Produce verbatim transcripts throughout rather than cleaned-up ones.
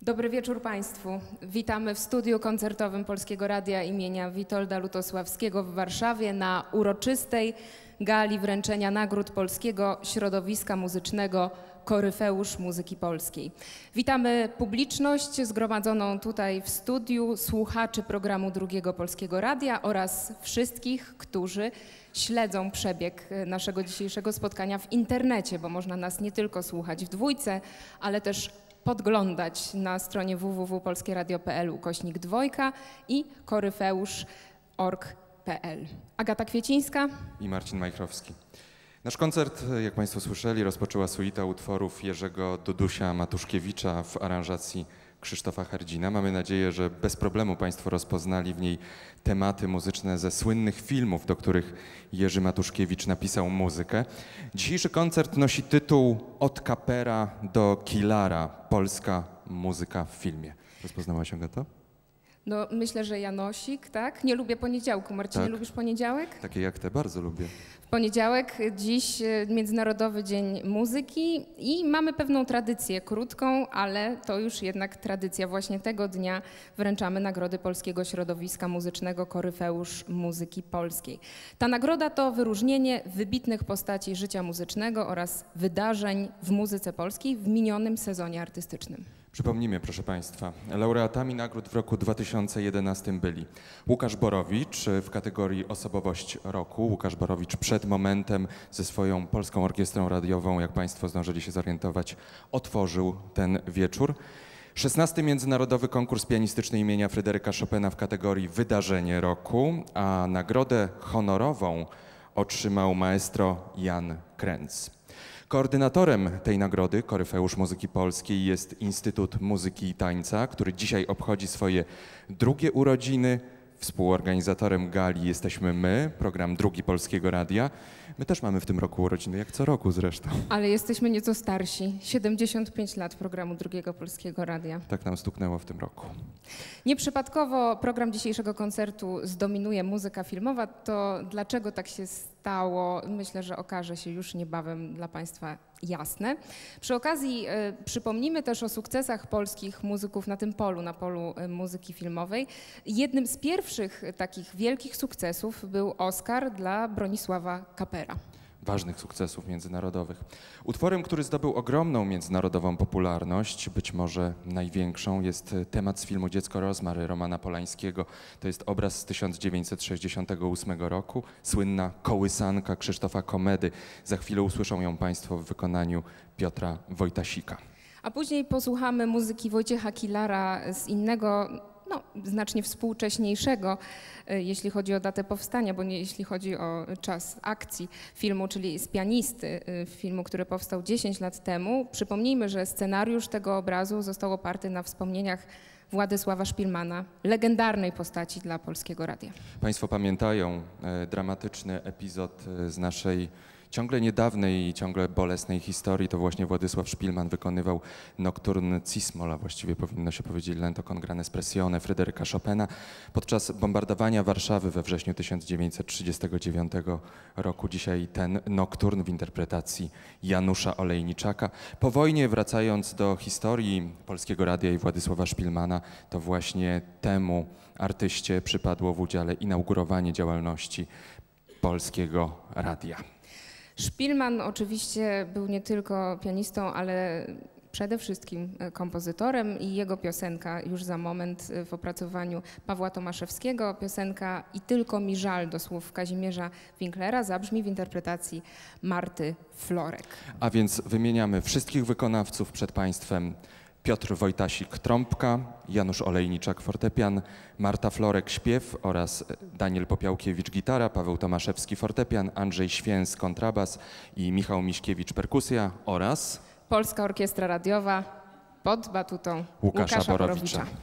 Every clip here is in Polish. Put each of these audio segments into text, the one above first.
Dobry wieczór Państwu. Witamy w studiu koncertowym Polskiego Radia imienia Witolda Lutosławskiego w Warszawie na uroczystej gali wręczenia nagród Polskiego Środowiska Muzycznego Koryfeusz Muzyki Polskiej. Witamy publiczność zgromadzoną tutaj w studiu, słuchaczy programu Drugiego Polskiego Radia oraz wszystkich, którzy śledzą przebieg naszego dzisiejszego spotkania w internecie, bo można nas nie tylko słuchać w dwójce, ale też podglądać na stronie w w w kropka polskie radio kropka p l ukośnik dwojka i koryfeusz kropka org kropka p l. Agata Kwiecińska i Marcin Majchrowski. Nasz koncert, jak Państwo słyszeli, rozpoczęła suita utworów Jerzego Dudusia Matuszkiewicza w aranżacji Krzysztofa Hardzina. Mamy nadzieję, że bez problemu Państwo rozpoznali w niej tematy muzyczne ze słynnych filmów, do których Jerzy Matuszkiewicz napisał muzykę. Dzisiejszy koncert nosi tytuł Od kapera do kilara. Polska muzyka w filmie. Rozpoznałaś, Agato? No, myślę, że Janosik, tak? Nie lubię poniedziałku. Marcinie, Tak. lubisz poniedziałek? Takie jak te, bardzo lubię. W poniedziałek, dziś Międzynarodowy Dzień Muzyki i mamy pewną tradycję, krótką, ale to już jednak tradycja. Właśnie tego dnia wręczamy Nagrody Polskiego Środowiska Muzycznego Koryfeusz Muzyki Polskiej. Ta nagroda to wyróżnienie wybitnych postaci życia muzycznego oraz wydarzeń w muzyce polskiej w minionym sezonie artystycznym. Przypomnijmy, proszę Państwa, laureatami nagród w roku dwa tysiące jedenastym byli Łukasz Borowicz w kategorii Osobowość Roku. Łukasz Borowicz przed momentem ze swoją Polską Orkiestrą Radiową, jak Państwo zdążyli się zorientować, otworzył ten wieczór. szesnasty Międzynarodowy Konkurs Pianistyczny imienia Fryderyka Chopina w kategorii Wydarzenie Roku, a nagrodę honorową otrzymał maestro Jan Krenz. Koordynatorem tej nagrody, Koryfeusz Muzyki Polskiej, jest Instytut Muzyki i Tańca, który dzisiaj obchodzi swoje drugie urodziny. Współorganizatorem gali jesteśmy my, program Drugi Polskiego Radia. My też mamy w tym roku urodziny, jak co roku zresztą. Ale jesteśmy nieco starsi. siedemdziesiąt pięć lat programu Drugiego Polskiego Radia. Tak nam stuknęło w tym roku. Nieprzypadkowo program dzisiejszego koncertu zdominuje muzyka filmowa. To dlaczego tak się stało? Myślę, że okaże się już niebawem dla Państwa jasne. Przy okazji y, przypomnimy też o sukcesach polskich muzyków na tym polu, na polu y, muzyki filmowej. Jednym z pierwszych y, takich wielkich sukcesów był Oscar dla Bronisława Kapera. Ważnych sukcesów międzynarodowych. Utworem, który zdobył ogromną międzynarodową popularność, być może największą, jest temat z filmu Dziecko Rozmary Romana Polańskiego. To jest obraz z tysiąc dziewięćset sześćdziesiątego ósmego roku, słynna kołysanka Krzysztofa Komedy. Za chwilę usłyszą ją Państwo w wykonaniu Piotra Wojtasika. A później posłuchamy muzyki Wojciecha Kilara z innego, no, znacznie współcześniejszego, jeśli chodzi o datę powstania, bo nie jeśli chodzi o czas akcji filmu, czyli z pianisty filmu, który powstał dziesięć lat temu. Przypomnijmy, że scenariusz tego obrazu został oparty na wspomnieniach Władysława Szpilmana, legendarnej postaci dla Polskiego Radia. Państwo pamiętają e, dramatyczny epizod e, z naszej ciągle niedawnej i ciągle bolesnej historii. To właśnie Władysław Szpilman wykonywał Nocturne Cismola, właściwie powinno się powiedzieć Lento con gran espressione Fryderyka Chopina, podczas bombardowania Warszawy we wrześniu tysiąc dziewięćset trzydziestego dziewiątego roku. Dzisiaj ten nokturn w interpretacji Janusza Olejniczaka. Po wojnie, wracając do historii Polskiego Radia i Władysława Szpilmana, to właśnie temu artyście przypadło w udziale inaugurowanie działalności Polskiego Radia. Szpilman oczywiście był nie tylko pianistą, ale przede wszystkim kompozytorem i jego piosenka już za moment w opracowaniu Pawła Tomaszewskiego, piosenka I tylko mi żal do słów Kazimierza Winklera zabrzmi w interpretacji Marty Florek. A więc wymieniamy wszystkich wykonawców przed Państwem. Piotr Wojtasik trąbka, Janusz Olejniczak fortepian, Marta Florek śpiew oraz Daniel Popiałkiewicz gitara, Paweł Tomaszewski fortepian, Andrzej Święs kontrabas i Michał Miśkiewicz perkusja oraz Polska Orkiestra Radiowa pod batutą Łukasza, Łukasza Borowicza. Borowicza.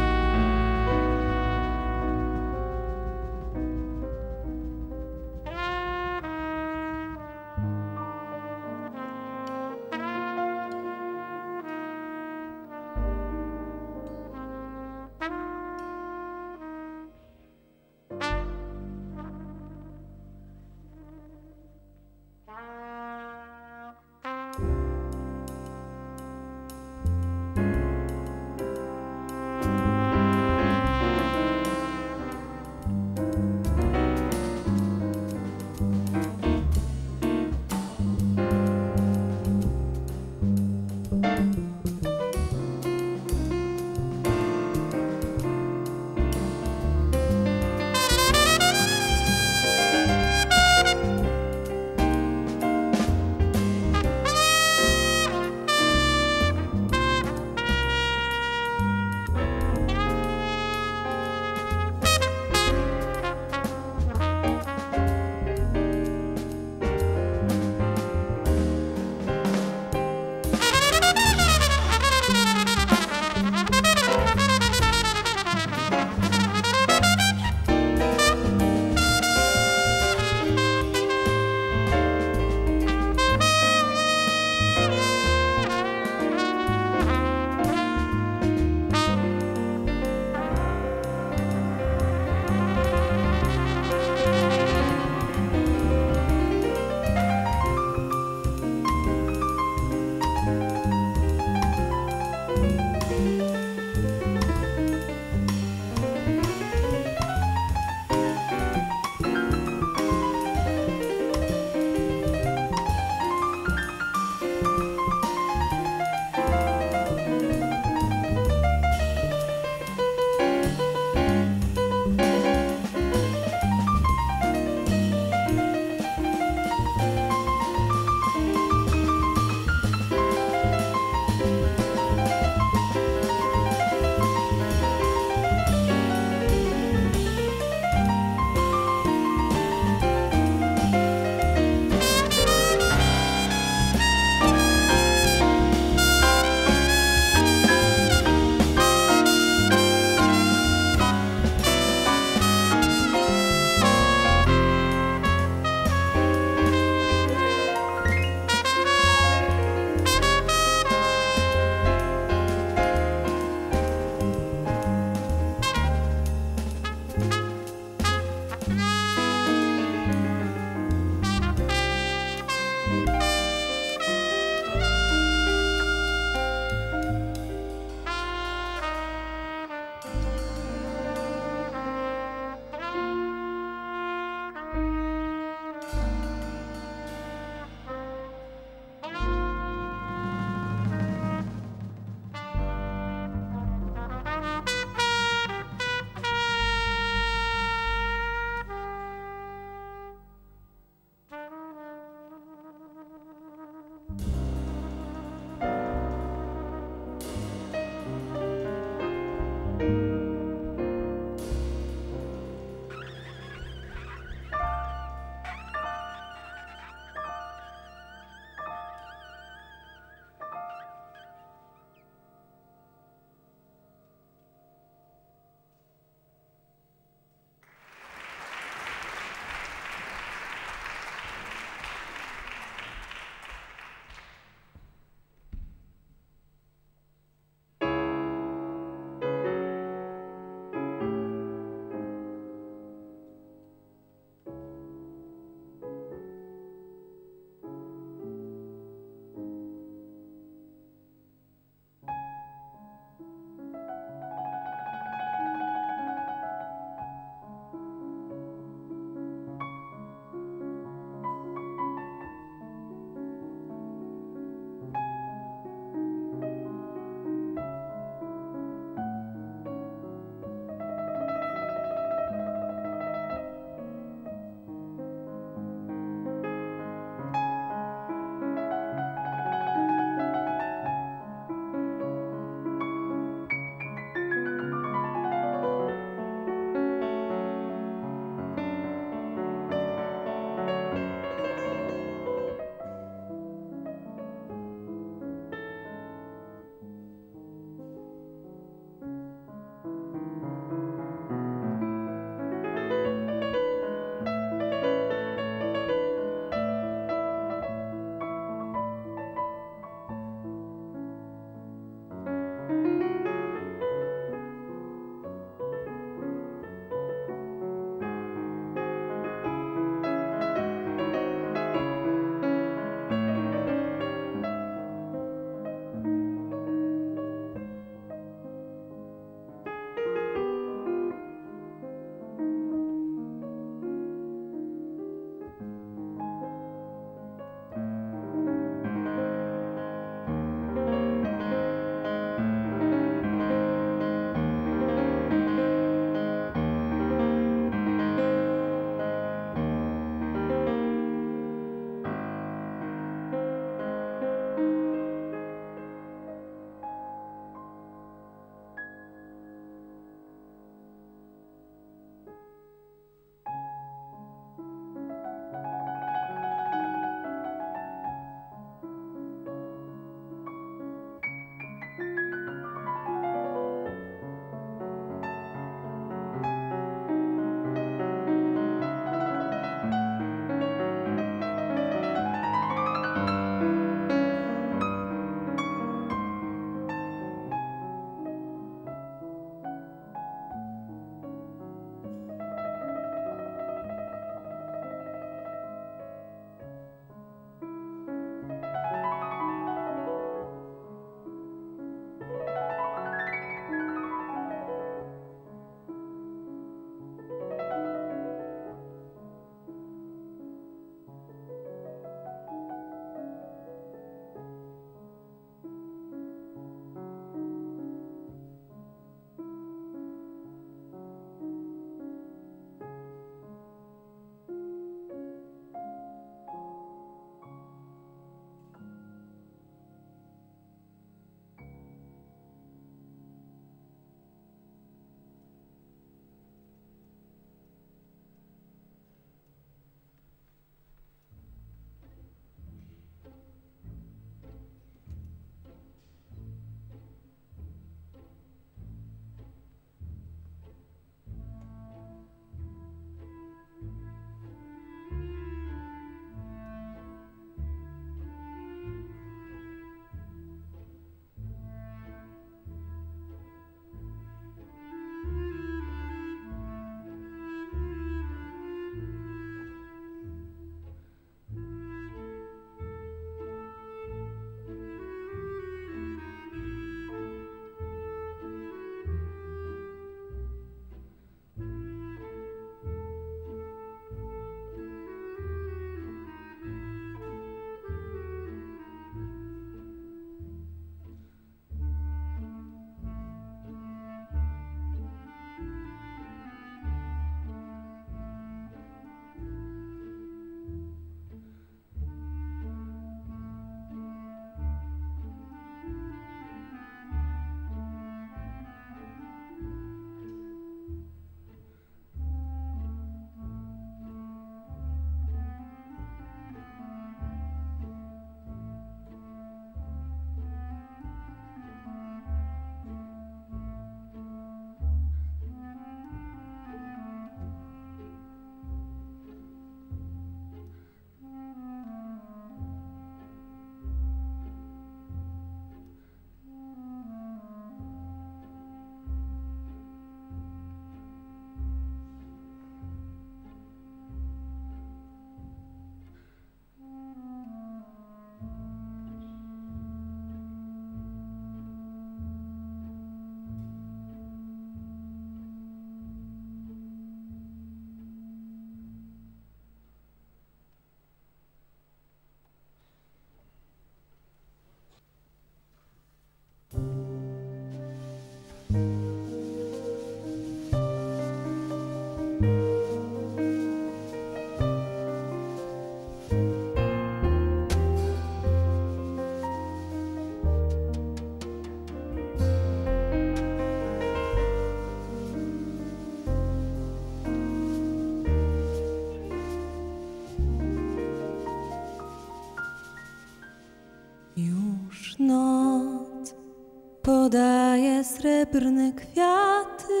podaje srebrne kwiaty,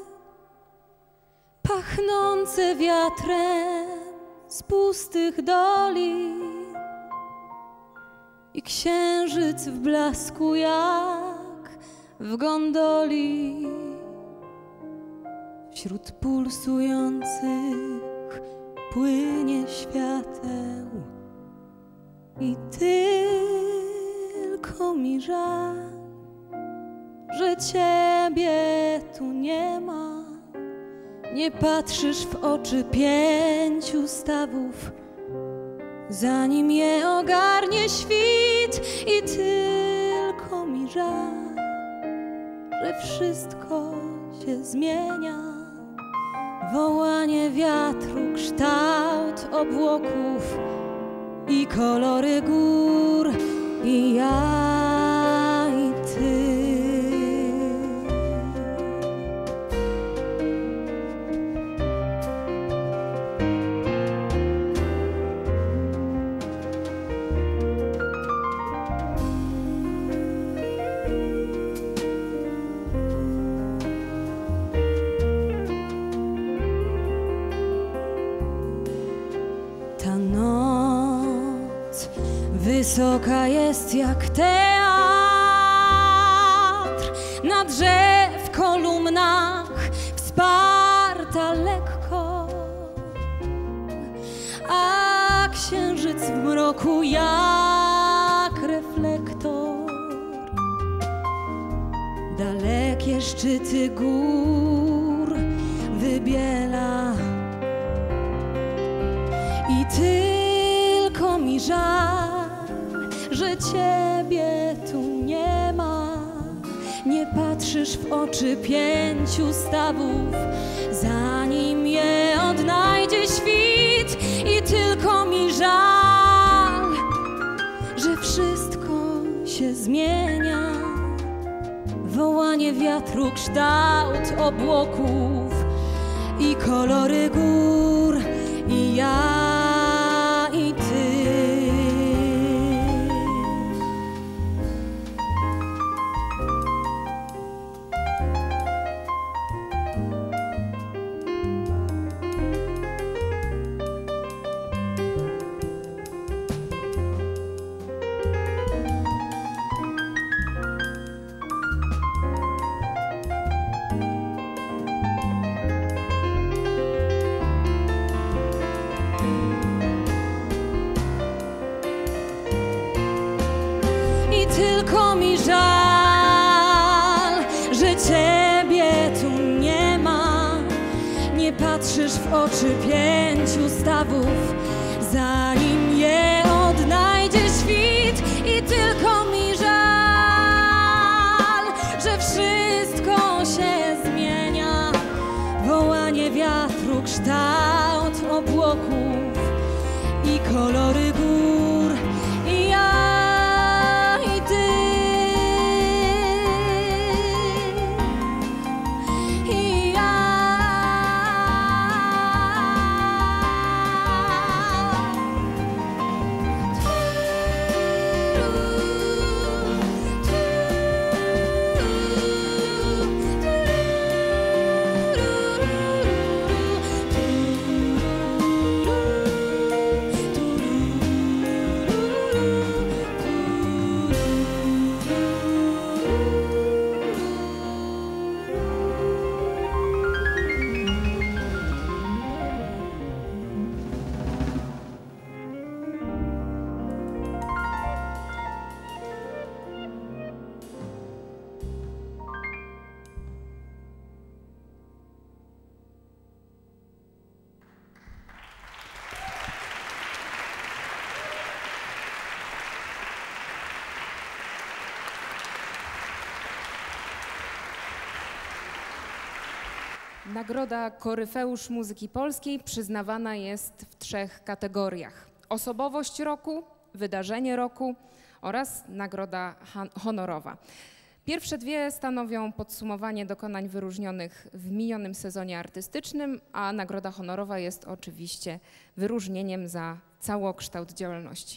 pachnące wiatrem z pustych dolin, i księżyc w blasku jak w gondoli. Wśród pulsujących płynie świateł i tylko mi żal, że ciebie tu nie ma. Nie patrzysz w oczy pięciu stawów, zanim je ogarnie świt, i tylko mi żal, że wszystko się zmienia. Wołanie wiatru, kształt obłoków i kolory gór, i ja, i ty. Ta noc wysoka jest jak teatr, na drzew kolumnach wsparta lekko, a księżyc w mroku jak reflektor dalekie szczyty gór wybiela. I tylko mi żal, że ciebie tu nie ma. Nie patrzysz w oczy pięciu stawów, zanim je odnajdzie świt. I tylko mi żal, że wszystko się zmienia. Wołanie wiatru, kształt obłoków i kolory gór, i ja, i ty. Tylko mi żal, że ciebie tu nie ma. Nie patrzysz w oczy pięciu stawów, zanim je odnajdzie świt. I tylko mi żal, że wszystko się zmienia. Wołanie wiatru, kształt obłoków i kolory gór, i ja, Nagroda Koryfeusz Muzyki Polskiej przyznawana jest w trzech kategoriach: osobowość roku, wydarzenie roku oraz nagroda honorowa. Pierwsze dwie stanowią podsumowanie dokonań wyróżnionych w minionym sezonie artystycznym, a nagroda honorowa jest oczywiście wyróżnieniem za całokształt działalności.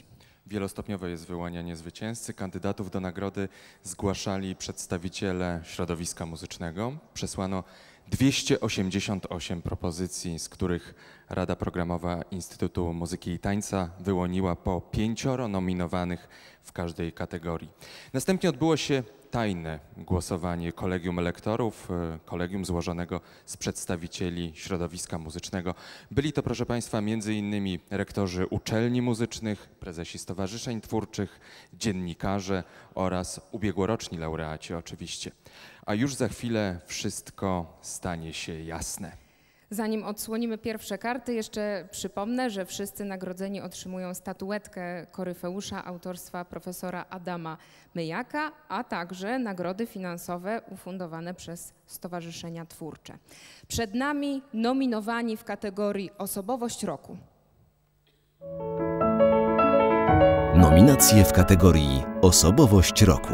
Wielostopniowe jest wyłanianie zwycięzcy. Kandydatów do nagrody zgłaszali przedstawiciele środowiska muzycznego. Przesłano dwieście osiemdziesiąt osiem propozycji, z których Rada Programowa Instytutu Muzyki i Tańca wyłoniła po pięcioro nominowanych w każdej kategorii. Następnie odbyło się tajne głosowanie kolegium elektorów, kolegium złożonego z przedstawicieli środowiska muzycznego. Byli to, proszę Państwa, między innymi rektorzy uczelni muzycznych, prezesi stowarzyszeń twórczych, dziennikarze oraz ubiegłoroczni laureaci oczywiście. A już za chwilę wszystko stanie się jasne. Zanim odsłonimy pierwsze karty, jeszcze przypomnę, że wszyscy nagrodzeni otrzymują statuetkę Koryfeusza autorstwa profesora Adama Myjaka, a także nagrody finansowe ufundowane przez stowarzyszenia twórcze. Przed nami nominowani w kategorii Osobowość Roku. Nominacje w kategorii Osobowość Roku.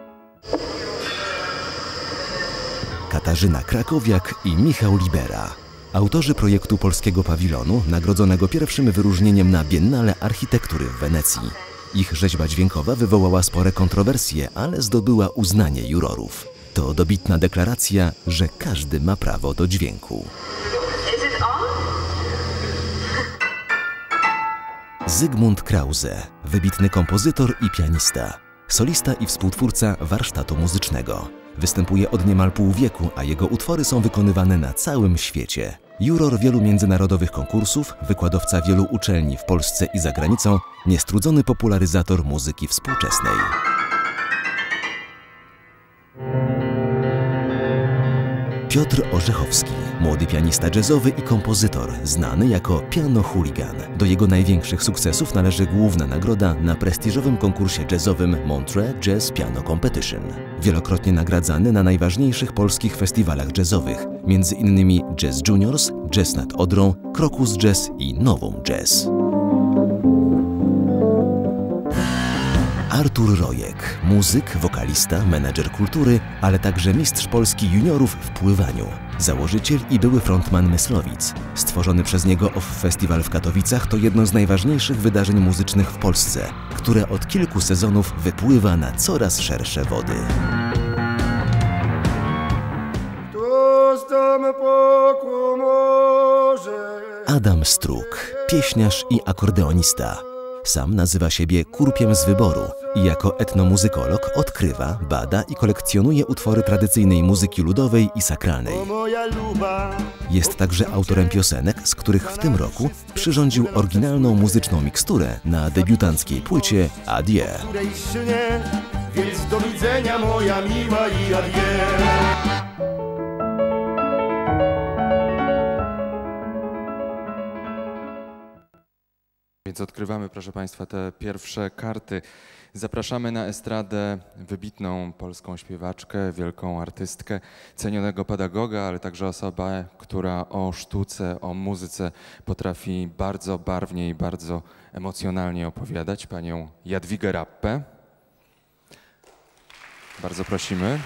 Katarzyna Krakowiak i Michał Libera. Autorzy projektu Polskiego Pawilonu, nagrodzonego pierwszym wyróżnieniem na Biennale Architektury w Wenecji. Ich rzeźba dźwiękowa wywołała spore kontrowersje, ale zdobyła uznanie jurorów. To dobitna deklaracja, że każdy ma prawo do dźwięku. Zygmunt Krause, wybitny kompozytor i pianista, solista i współtwórca warsztatu muzycznego. Występuje od niemal pół wieku, a jego utwory są wykonywane na całym świecie. Juror wielu międzynarodowych konkursów, wykładowca wielu uczelni w Polsce i za granicą, niestrudzony popularyzator muzyki współczesnej. Piotr Orzechowski, młody pianista jazzowy i kompozytor, znany jako Piano Hooligan. Do jego największych sukcesów należy główna nagroda na prestiżowym konkursie jazzowym Montreux Jazz Piano Competition. Wielokrotnie nagradzany na najważniejszych polskich festiwalach jazzowych, między innymi Jazz Juniors, Jazz nad Odrą, Krokus Jazz i Novum Jazz. Artur Rojek, muzyk, wokalista, menedżer kultury, ale także mistrz Polski juniorów w pływaniu. Założyciel i były frontman Myslowic. Stworzony przez niego O F F Festiwal w Katowicach to jedno z najważniejszych wydarzeń muzycznych w Polsce, które od kilku sezonów wypływa na coraz szersze wody. Adam Struk, pieśniarz i akordeonista. Sam nazywa siebie kurpiem z wyboru i jako etnomuzykolog odkrywa, bada i kolekcjonuje utwory tradycyjnej muzyki ludowej i sakralnej. Jest także autorem piosenek, z których w tym roku przyrządził oryginalną muzyczną miksturę na debiutanckiej płycie Adieu. Więc do widzenia moja miła i adieu. Więc odkrywamy, proszę Państwa, te pierwsze karty. Zapraszamy na estradę wybitną polską śpiewaczkę, wielką artystkę, cenionego pedagoga, ale także osobę, która o sztuce, o muzyce potrafi bardzo barwnie i bardzo emocjonalnie opowiadać, panią Jadwigę Rappę. Bardzo prosimy.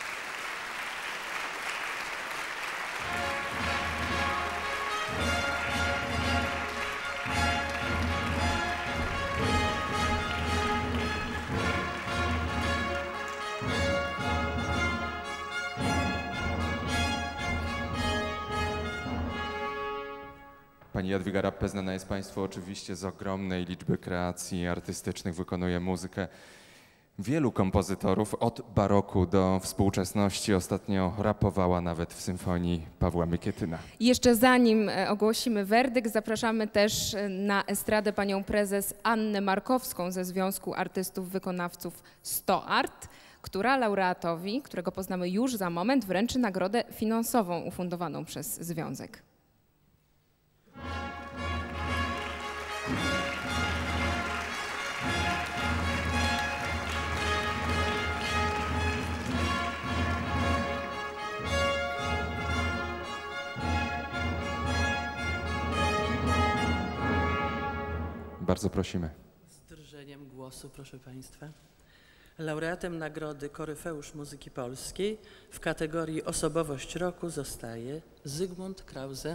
Pani Jadwiga Rappę znana jest Państwu oczywiście z ogromnej liczby kreacji artystycznych, wykonuje muzykę wielu kompozytorów, od baroku do współczesności. Ostatnio rapowała nawet w symfonii Pawła Mykietyna. Jeszcze zanim ogłosimy werdykt, zapraszamy też na estradę panią prezes Annę Markowską ze Związku Artystów Wykonawców sto art, która laureatowi, którego poznamy już za moment, wręczy nagrodę finansową ufundowaną przez Związek. Bardzo prosimy. Z drżeniem głosu, proszę Państwa. Laureatem nagrody Koryfeusz Muzyki Polskiej w kategorii Osobowość Roku zostaje Zygmunt Krause.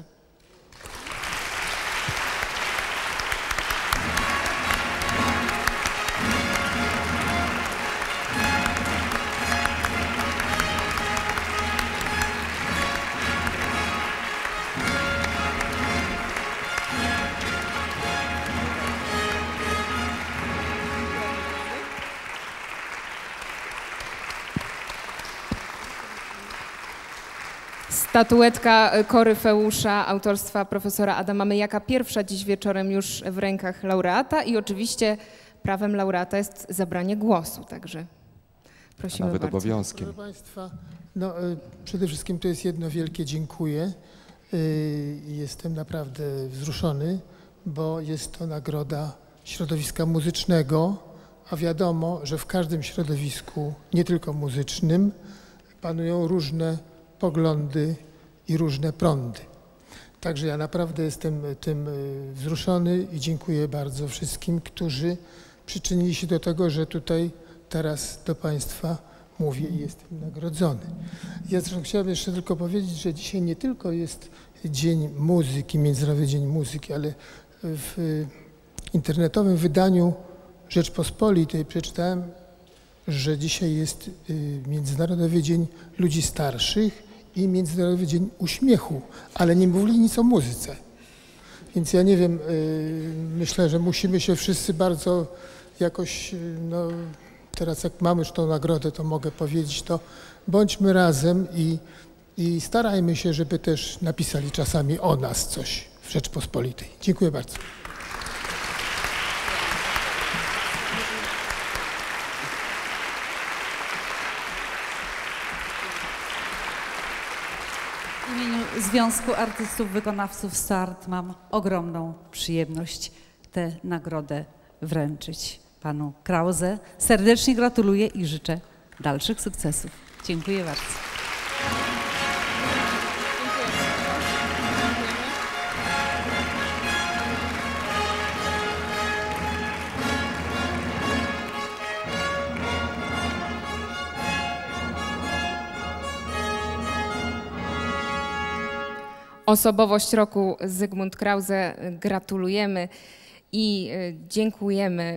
Statuetka Koryfeusza autorstwa profesora Adama Myjaka, pierwsza dziś wieczorem już w rękach laureata i oczywiście prawem laureata jest zabranie głosu, także prosimy Nawet bardzo. obowiązkiem. Proszę Państwa, no, przede wszystkim to jest jedno wielkie dziękuję. Jestem naprawdę wzruszony, bo jest to nagroda środowiska muzycznego, a wiadomo, że w każdym środowisku, nie tylko muzycznym, panują różne poglądy i różne prądy. Także ja naprawdę jestem tym wzruszony i dziękuję bardzo wszystkim, którzy przyczynili się do tego, że tutaj teraz do Państwa mówię i jestem nagrodzony. Ja zresztą chciałem jeszcze tylko powiedzieć, że dzisiaj nie tylko jest Dzień Muzyki, Międzynarodowy Dzień Muzyki, ale w internetowym wydaniu Rzeczpospolitej przeczytałem, że dzisiaj jest Międzynarodowy Dzień Ludzi Starszych i Międzynarodowy Dzień Uśmiechu, ale nie mówili nic o muzyce. Więc ja nie wiem, myślę, że musimy się wszyscy bardzo jakoś, no teraz jak mamy już tą nagrodę, to mogę powiedzieć, to bądźmy razem i, i starajmy się, żeby też napisali czasami o nas coś w Rzeczpospolitej. Dziękuję bardzo. W imieniu Związku Artystów Wykonawców START mam ogromną przyjemność tę nagrodę wręczyć panu Krause. Serdecznie gratuluję i życzę dalszych sukcesów. Dziękuję bardzo. Osobowość roku Zygmunt Krause, gratulujemy i dziękujemy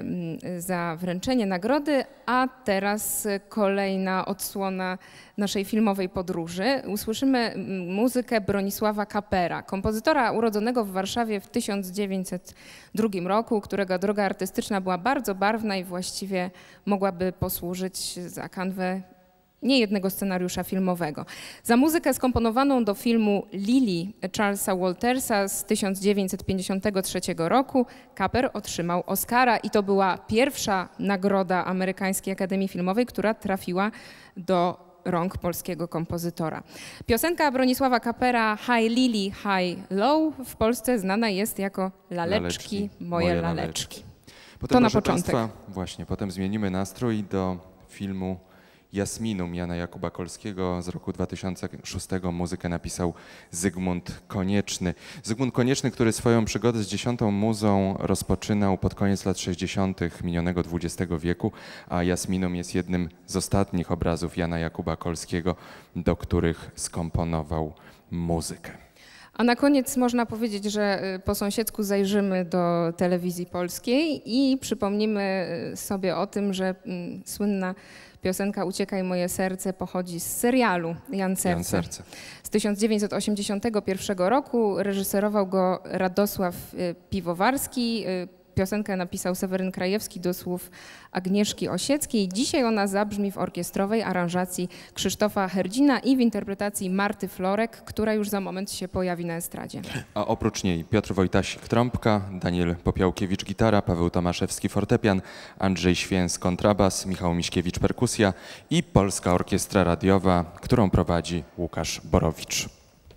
za wręczenie nagrody, a teraz kolejna odsłona naszej filmowej podróży. Usłyszymy muzykę Bronisława Kapera, kompozytora urodzonego w Warszawie w tysiąc dziewięćset drugim roku, którego droga artystyczna była bardzo barwna i właściwie mogłaby posłużyć za kanwę niejednego scenariusza filmowego. Za muzykę skomponowaną do filmu Lili Charlesa Waltersa z tysiąc dziewięćset pięćdziesiątego trzeciego roku Kaper otrzymał Oscara i to była pierwsza nagroda Amerykańskiej Akademii Filmowej, która trafiła do rąk polskiego kompozytora. Piosenka Bronisława Kapera High Lili, High Low w Polsce znana jest jako Laleczki, Laleczki moje, moje laleczki. laleczki. Potem, to na proszę początek. Państwa, właśnie, potem zmienimy nastrój do filmu Jasminum Jana Jakuba Kolskiego z roku dwa tysiące szóstego. Muzykę napisał Zygmunt Konieczny. Zygmunt Konieczny, który swoją przygodę z dziesiątą muzą rozpoczynał pod koniec lat sześćdziesiątych minionego dwudziestego wieku, a Jasminum jest jednym z ostatnich obrazów Jana Jakuba Kolskiego, do których skomponował muzykę. A na koniec można powiedzieć, że po sąsiedzku zajrzymy do telewizji polskiej i przypomnimy sobie o tym, że słynna piosenka Uciekaj moje serce pochodzi z serialu Jan Serce. Jan Serce. Z tysiąc dziewięćset osiemdziesiątego pierwszego roku reżyserował go Radosław Piwowarski. Piosenkę napisał Seweryn Krajewski do słów Agnieszki Osieckiej. Dzisiaj ona zabrzmi w orkiestrowej aranżacji Krzysztofa Herdzina i w interpretacji Marty Florek, która już za moment się pojawi na estradzie. A oprócz niej Piotr Wojtasik trąbka, Daniel Popiałkiewicz gitara, Paweł Tomaszewski fortepian, Andrzej Święs kontrabas, Michał Miśkiewicz perkusja i Polska Orkiestra Radiowa, którą prowadzi Łukasz Borowicz.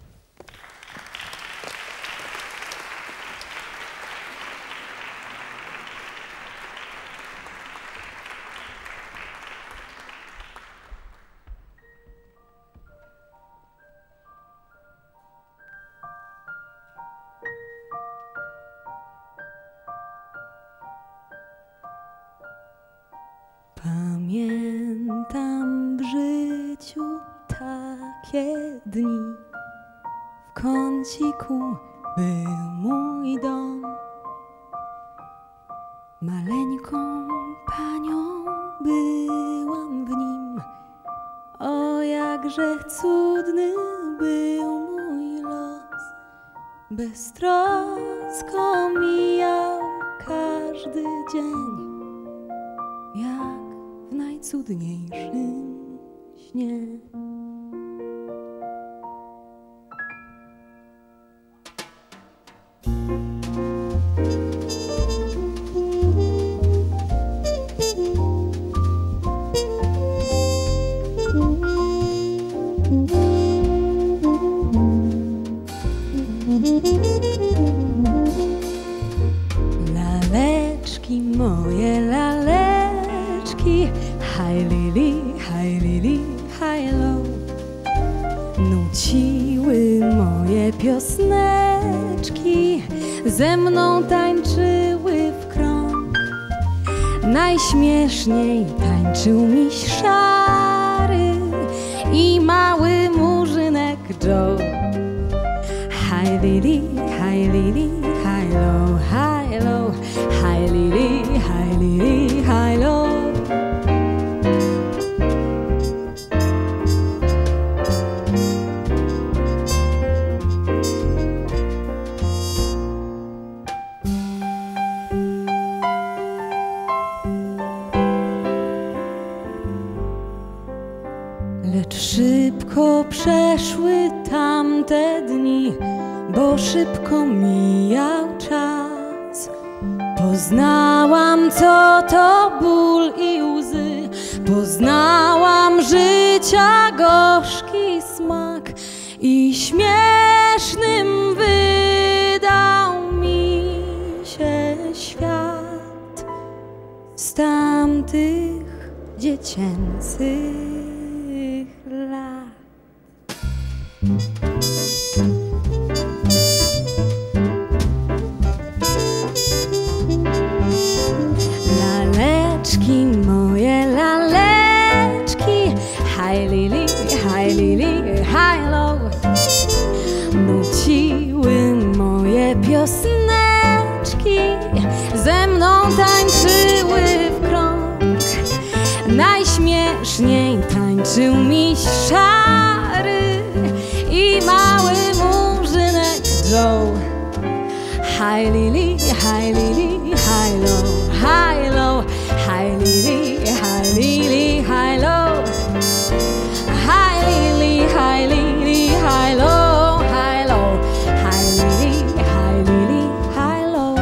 Pamiętam w życiu takie dni, w kąciku był mój dom. Maleńką panią byłam w nim, o jakże cudny był mój los. Beztrosko mijał każdy dzień, jak w najcudniejszym śnie. moje piosneczki ze mną tańczyły w krąg. Najśmieszniej tańczył miś szary i mały murzynek Joe. Hi lili, hi lili, hi lo, hi lo, hi lili, hi lili, hi lo. Lecz szybko przeszły tamte dni, bo szybko mijał czas. Poznałam, co to ból i łzy, poznałam życia gorzki smak i śmiesznym wydał mi się świat z tamtych dziecięcych lat. Laleczki, moje laleczki, hi lili, hi lili, hi lo. Nuciły moje piosneczki, ze mną tańczyły w krąg. Najśmieszniej tańczył miś szary i mały murzynek Joe. Hi lili, hi lili, hi lo, hi lo, hi lili, hi lili, hi lo. Hi lili, hi lili, hi lo, hi lo, hi lili, hi lili, hi lo.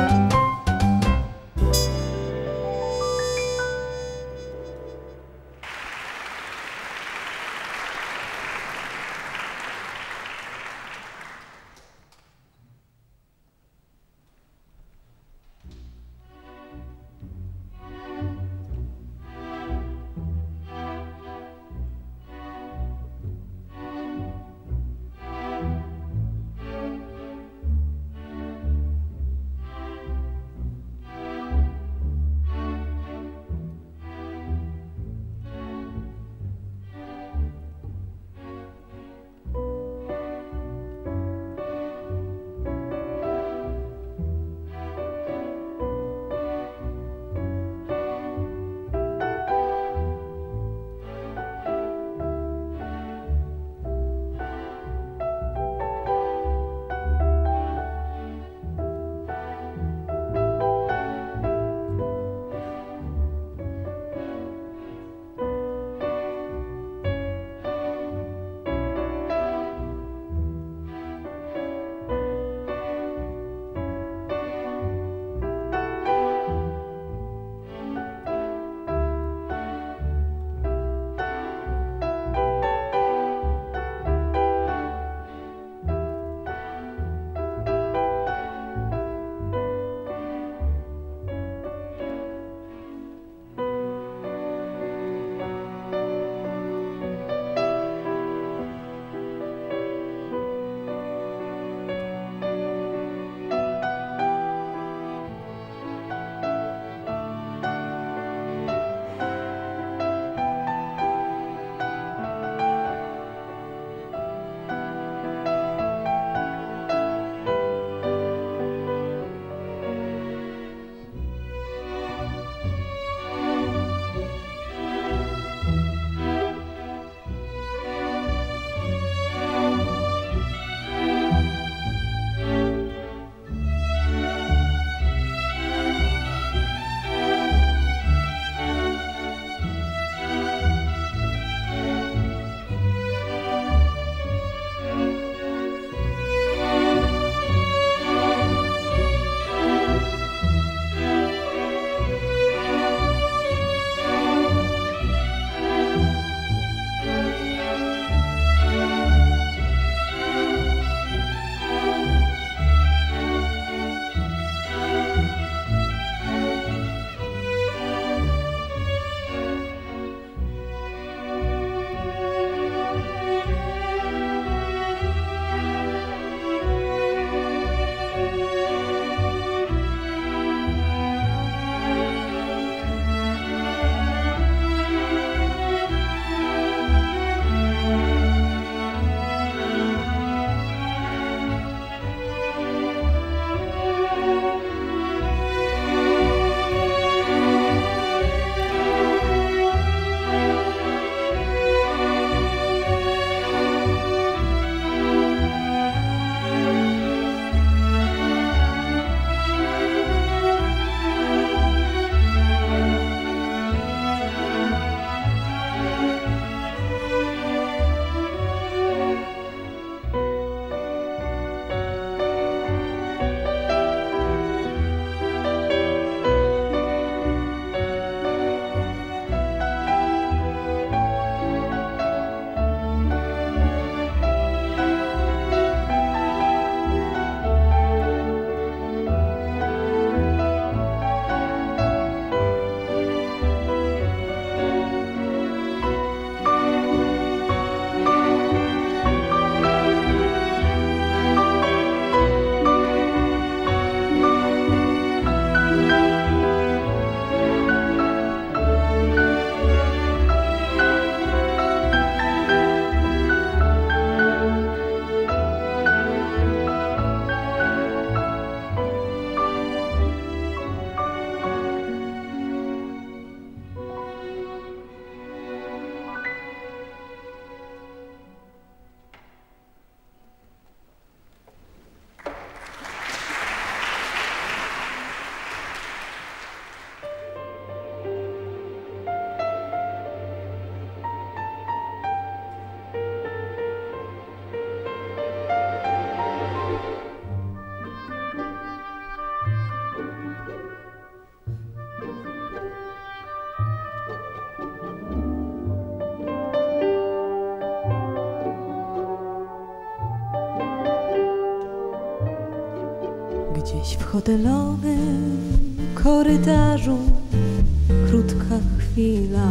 Gdzieś w hotelowym korytarzu krótka chwila,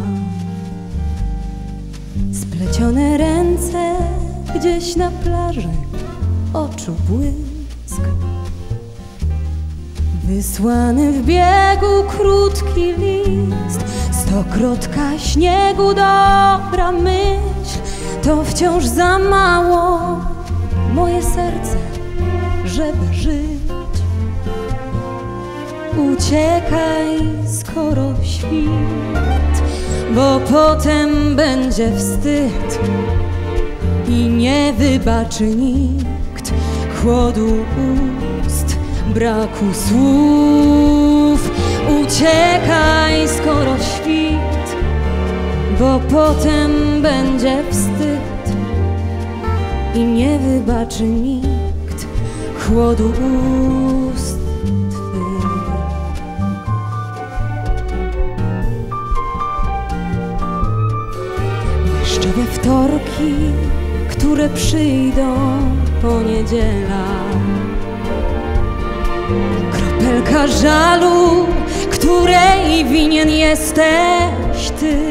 splecione ręce gdzieś na plaży, oczu błysk, wysłany w biegu krótki list, stokrotka śniegu, dobra myśl, to wciąż za mało, moje serce, żeby żyć. Uciekaj, skoro świt, bo potem będzie wstyd i nie wybaczy nikt chłodu ust, braku słów. Uciekaj, skoro świt, bo potem będzie wstyd i nie wybaczy nikt chłodu ust twych. Jeszcze we wtorki, które przyjdą po niedzielach, kropelka żalu, której winien jesteś ty.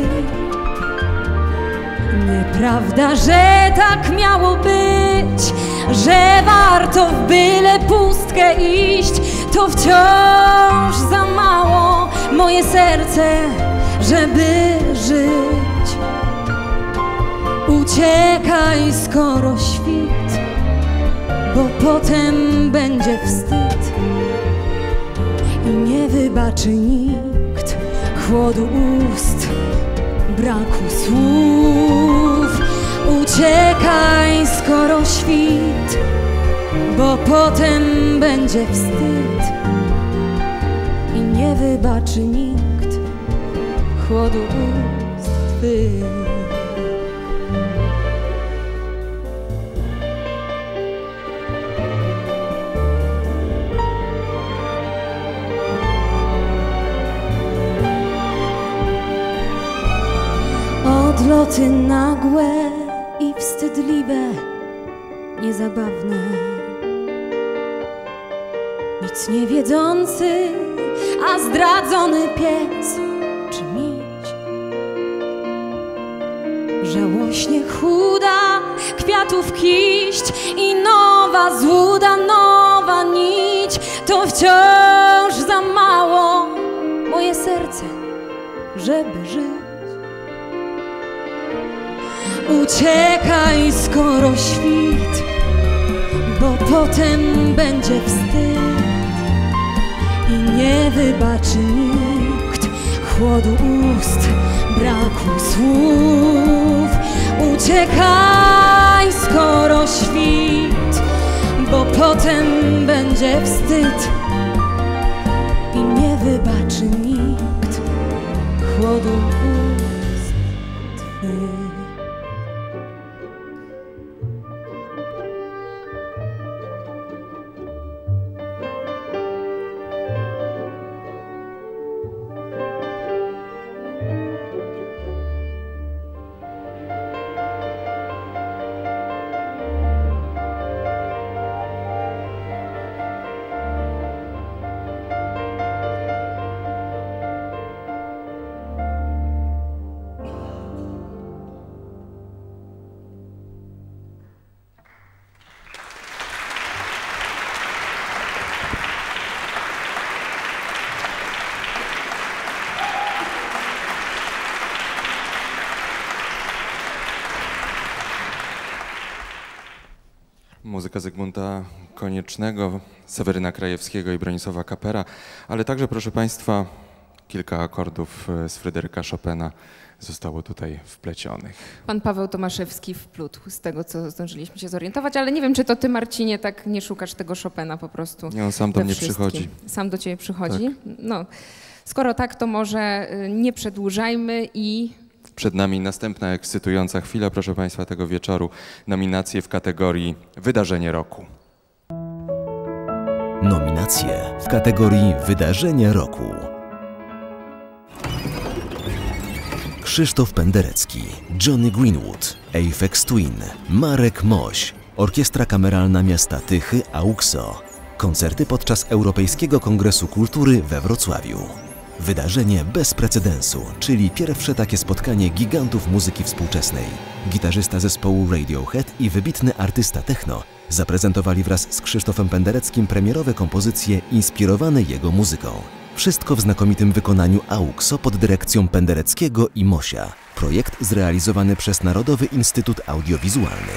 Nieprawda, że tak miało być, że warto w byle pustkę iść, to wciąż za mało, moje serce, żeby żyć. Uciekaj, skoro świt, bo potem będzie wstyd i nie wybaczy nikt chłodu ust, braku słów. Uciekaj, skoro świt, bo potem będzie wstyd i nie wybaczy nikt chłodu ust twych. Odloty nagłe i wstydliwe, niezabawne, nic nie wiedzący, a zdradzony pies czy miś. Żałośnie chuda, kwiatów kiść i nowa złuda, nowa nić, to wciąż za mało, moje serce, żeby żyć. Uciekaj, skoro świt, bo potem będzie wstyd i nie wybaczy nikt chłodu ust, braku słów. Uciekaj, skoro świt, bo potem będzie wstyd i nie wybaczy nikt chłodu ust twych. Muzyka Zygmunta Koniecznego, Seweryna Krajewskiego i Bronisława Kapera, ale także, proszę Państwa, kilka akordów z Fryderyka Chopina zostało tutaj wplecionych. Pan Paweł Tomaszewski wplótł, z tego co zdążyliśmy się zorientować, ale nie wiem, czy to ty, Marcinie, tak nie szukasz tego Chopina po prostu. Nie, on sam do mnie wszystkie. przychodzi. Sam do ciebie przychodzi? Tak. No, skoro tak, to może nie przedłużajmy i... Przed nami następna ekscytująca chwila, proszę Państwa, tego wieczoru. Nominacje w kategorii Wydarzenie Roku. Nominacje w kategorii Wydarzenie Roku. Krzysztof Penderecki, Johnny Greenwood, Aphex Twin, Marek Moś, Orkiestra Kameralna Miasta Tychy AUXO, Koncerty podczas Europejskiego Kongresu Kultury we Wrocławiu. Wydarzenie bez precedensu, czyli pierwsze takie spotkanie gigantów muzyki współczesnej. Gitarzysta zespołu Radiohead i wybitny artysta techno zaprezentowali wraz z Krzysztofem Pendereckim premierowe kompozycje inspirowane jego muzyką. Wszystko w znakomitym wykonaniu AUXO pod dyrekcją Pendereckiego i Mosia. Projekt zrealizowany przez Narodowy Instytut Audiowizualny.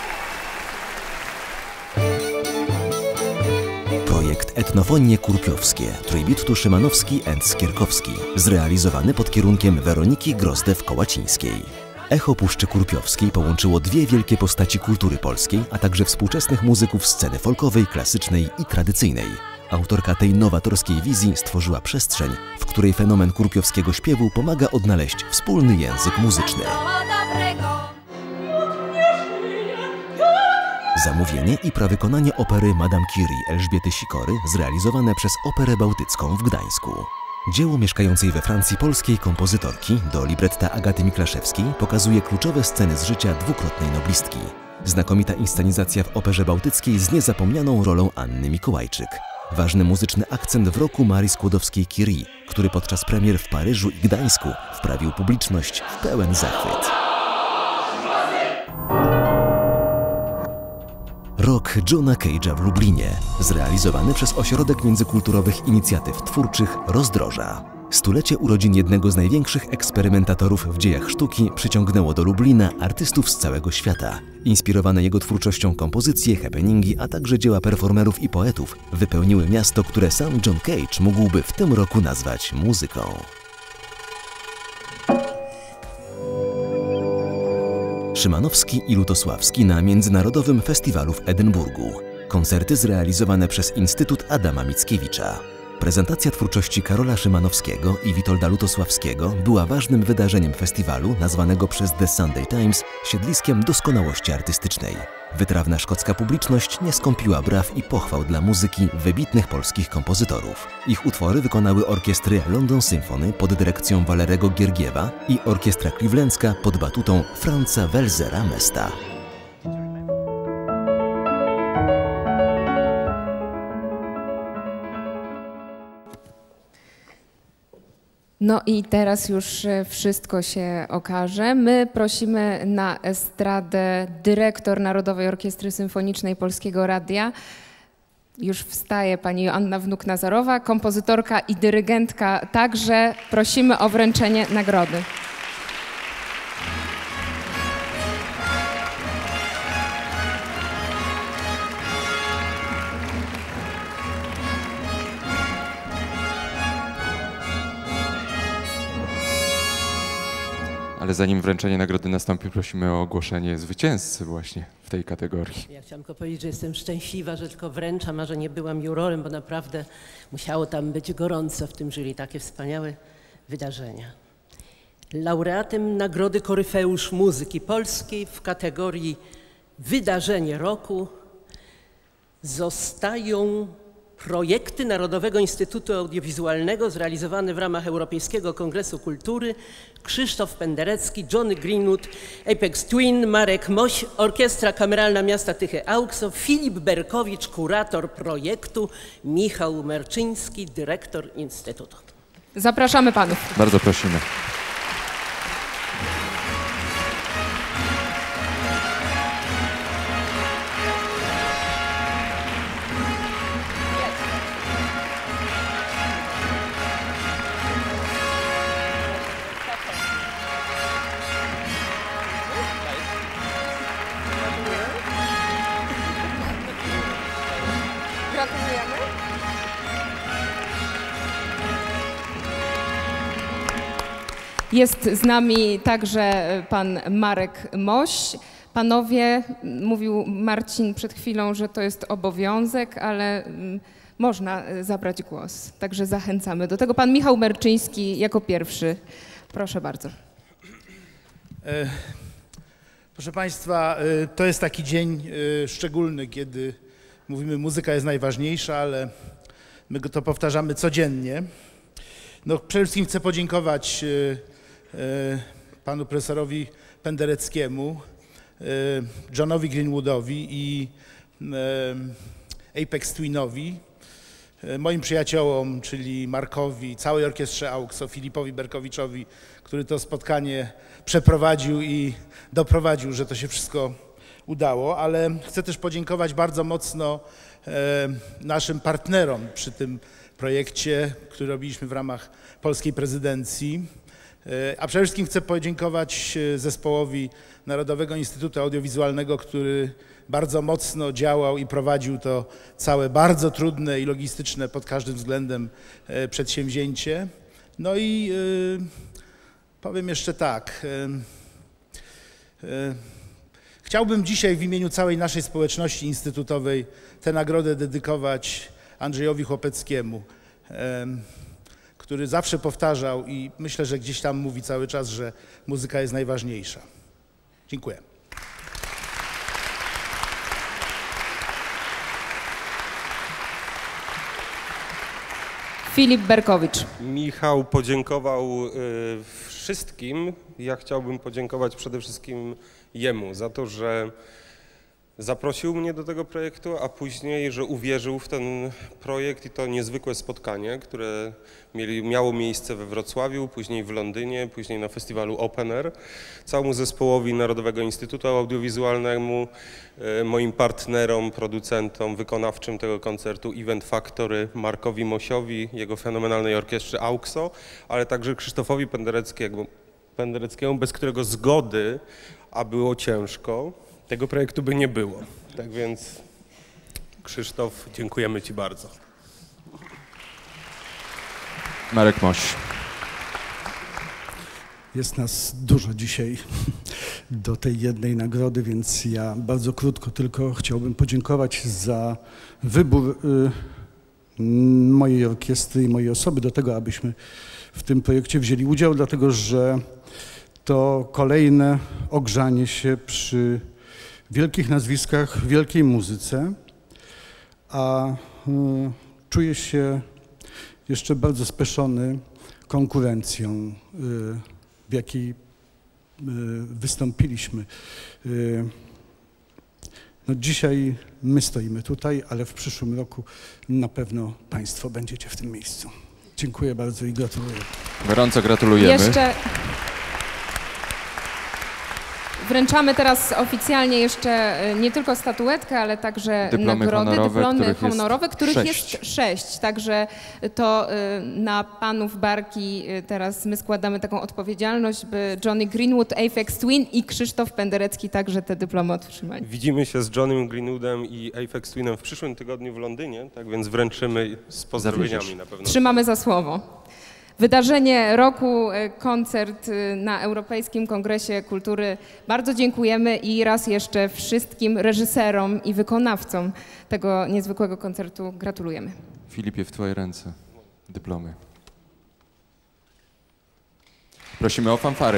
Projekt Etnofonie Kurpiowskie, Tribute to Szymanowski and Skierkowski, zrealizowany pod kierunkiem Weroniki Grozdew-Kołacińskiej. Echo Puszczy Kurpiowskiej połączyło dwie wielkie postaci kultury polskiej, a także współczesnych muzyków sceny folkowej, klasycznej i tradycyjnej. Autorka tej nowatorskiej wizji stworzyła przestrzeń, w której fenomen kurpiowskiego śpiewu pomaga odnaleźć wspólny język muzyczny. Zamówienie i prawykonanie opery Madame Curie Elżbiety Sikory zrealizowane przez Operę Bałtycką w Gdańsku. Dzieło mieszkającej we Francji polskiej kompozytorki do libretta Agaty Miklaszewskiej pokazuje kluczowe sceny z życia dwukrotnej noblistki. Znakomita inscenizacja w Operze Bałtyckiej z niezapomnianą rolą Anny Mikołajczyk. Ważny muzyczny akcent w roku Marii Skłodowskiej-Curie, który podczas premier w Paryżu i Gdańsku wprawił publiczność w pełen zachwyt. Rok Johna Cage'a w Lublinie, zrealizowany przez Ośrodek Międzykulturowych Inicjatyw Twórczych Rozdroża. Stulecie urodzin jednego z największych eksperymentatorów w dziejach sztuki przyciągnęło do Lublina artystów z całego świata. Inspirowane jego twórczością kompozycje, happeningi, a także dzieła performerów i poetów wypełniły miasto, które sam John Cage mógłby w tym roku nazwać muzyką. Szymanowski i Lutosławski na Międzynarodowym Festiwalu w Edynburgu. Koncerty zrealizowane przez Instytut Adama Mickiewicza. Prezentacja twórczości Karola Szymanowskiego i Witolda Lutosławskiego była ważnym wydarzeniem festiwalu, nazwanego przez The Sunday Times siedliskiem doskonałości artystycznej. Wytrawna szkocka publiczność nie skąpiła braw i pochwał dla muzyki wybitnych polskich kompozytorów. Ich utwory wykonały orkiestry London Symphony pod dyrekcją Walerego Giergiewa i orkiestra clevelandzka pod batutą Franza Welzera Mesta. No i teraz już wszystko się okaże. My prosimy na estradę dyrektor Narodowej Orkiestry Symfonicznej Polskiego Radia. Już wstaje pani Joanna Wnuk-Nazarowa, kompozytorka i dyrygentka także. Prosimy o wręczenie nagrody. Ale zanim wręczenie nagrody nastąpi, prosimy o ogłoszenie zwycięzcy właśnie w tej kategorii. Ja chciałam tylko powiedzieć, że jestem szczęśliwa, że tylko wręczam, a że nie byłam jurorem, bo naprawdę musiało tam być gorąco w tym jury. Takie wspaniałe wydarzenia. Laureatem Nagrody Koryfeusz Muzyki Polskiej w kategorii Wydarzenie Roku zostają projekty Narodowego Instytutu Audiowizualnego zrealizowane w ramach Europejskiego Kongresu Kultury Krzysztof Penderecki, Johnny Greenwood, Apex Twin, Marek Moś, Orkiestra Kameralna Miasta Tychy AUXO, Filip Berkowicz, kurator projektu, Michał Merczyński, dyrektor Instytutu. Zapraszamy panów. Bardzo prosimy. Gratulujemy. Jest z nami także pan Marek Moś. Panowie, mówił Marcin przed chwilą, że to jest obowiązek, ale można zabrać głos. Także zachęcamy do tego. Pan Michał Merczyński jako pierwszy. Proszę bardzo. Proszę Państwa, to jest taki dzień szczególny, kiedy mówimy, muzyka jest najważniejsza, ale my to powtarzamy codziennie. No, przede wszystkim chcę podziękować panu profesorowi Pendereckiemu, Johnowi Greenwoodowi i Apex Twinowi, moim przyjaciołom, czyli Markowi, całej orkiestrze AUKSO, Filipowi Berkowiczowi, który to spotkanie przeprowadził i doprowadził, że to się wszystko udało, ale chcę też podziękować bardzo mocno naszym partnerom przy tym projekcie, który robiliśmy w ramach polskiej prezydencji. A przede wszystkim chcę podziękować zespołowi Narodowego Instytutu Audiowizualnego, który bardzo mocno działał i prowadził to całe bardzo trudne i logistyczne pod każdym względem przedsięwzięcie. No i powiem jeszcze tak. Chciałbym dzisiaj w imieniu całej naszej społeczności instytutowej tę nagrodę dedykować Andrzejowi Chłopeckiemu, który zawsze powtarzał i myślę, że gdzieś tam mówi cały czas, że muzyka jest najważniejsza. Dziękuję. Filip Berkowicz. Michał podziękował y, wszystkim. Ja chciałbym podziękować przede wszystkim jemu za to, że zaprosił mnie do tego projektu, a później, że uwierzył w ten projekt i to niezwykłe spotkanie, które mieli, miało miejsce we Wrocławiu, później w Londynie, później na festiwalu Open Air. Całemu zespołowi Narodowego Instytutu Audiowizualnemu, moim partnerom, producentom, wykonawczym tego koncertu Event Factory, Markowi Mosiowi, jego fenomenalnej orkiestrze AUKSO, ale także Krzysztofowi Pendereckiemu, Pendereckiemu, bez którego zgody, a było ciężko, tego projektu by nie było. Tak więc, Krzysztof, dziękujemy Ci bardzo. Marek Moś. Jest nas dużo dzisiaj do tej jednej nagrody, więc ja bardzo krótko tylko chciałbym podziękować za wybór y, mojej orkiestry i mojej osoby do tego, abyśmy w tym projekcie wzięli udział, dlatego że to kolejne ogrzanie się przy wielkich nazwiskach, w wielkiej muzyce, a y, czuję się jeszcze bardzo speszony konkurencją, y, w jakiej y, wystąpiliśmy. Y, no dzisiaj my stoimy tutaj, ale w przyszłym roku na pewno Państwo będziecie w tym miejscu. Dziękuję bardzo i gratuluję. Gorąco gratulujemy. Jeszcze wręczamy teraz oficjalnie jeszcze nie tylko statuetkę, ale także dyplomy nagrody, honorowe, dyplomy których honorowe, jest których sześć. jest sześć. Także to na panów barki teraz my składamy taką odpowiedzialność, by Johnny Greenwood, Aphex Twin i Krzysztof Penderecki także te dyplomy otrzymali. Widzimy się z Johnnym Greenwoodem i Aphex Twinem w przyszłym tygodniu w Londynie, tak więc wręczymy z pozdrowieniami na pewno. Trzymamy za słowo. Wydarzenie roku, koncert na Europejskim Kongresie Kultury. Bardzo dziękujemy i raz jeszcze wszystkim reżyserom i wykonawcom tego niezwykłego koncertu gratulujemy. Filipie, w Twoje ręce dyplomy. Prosimy o fanfary.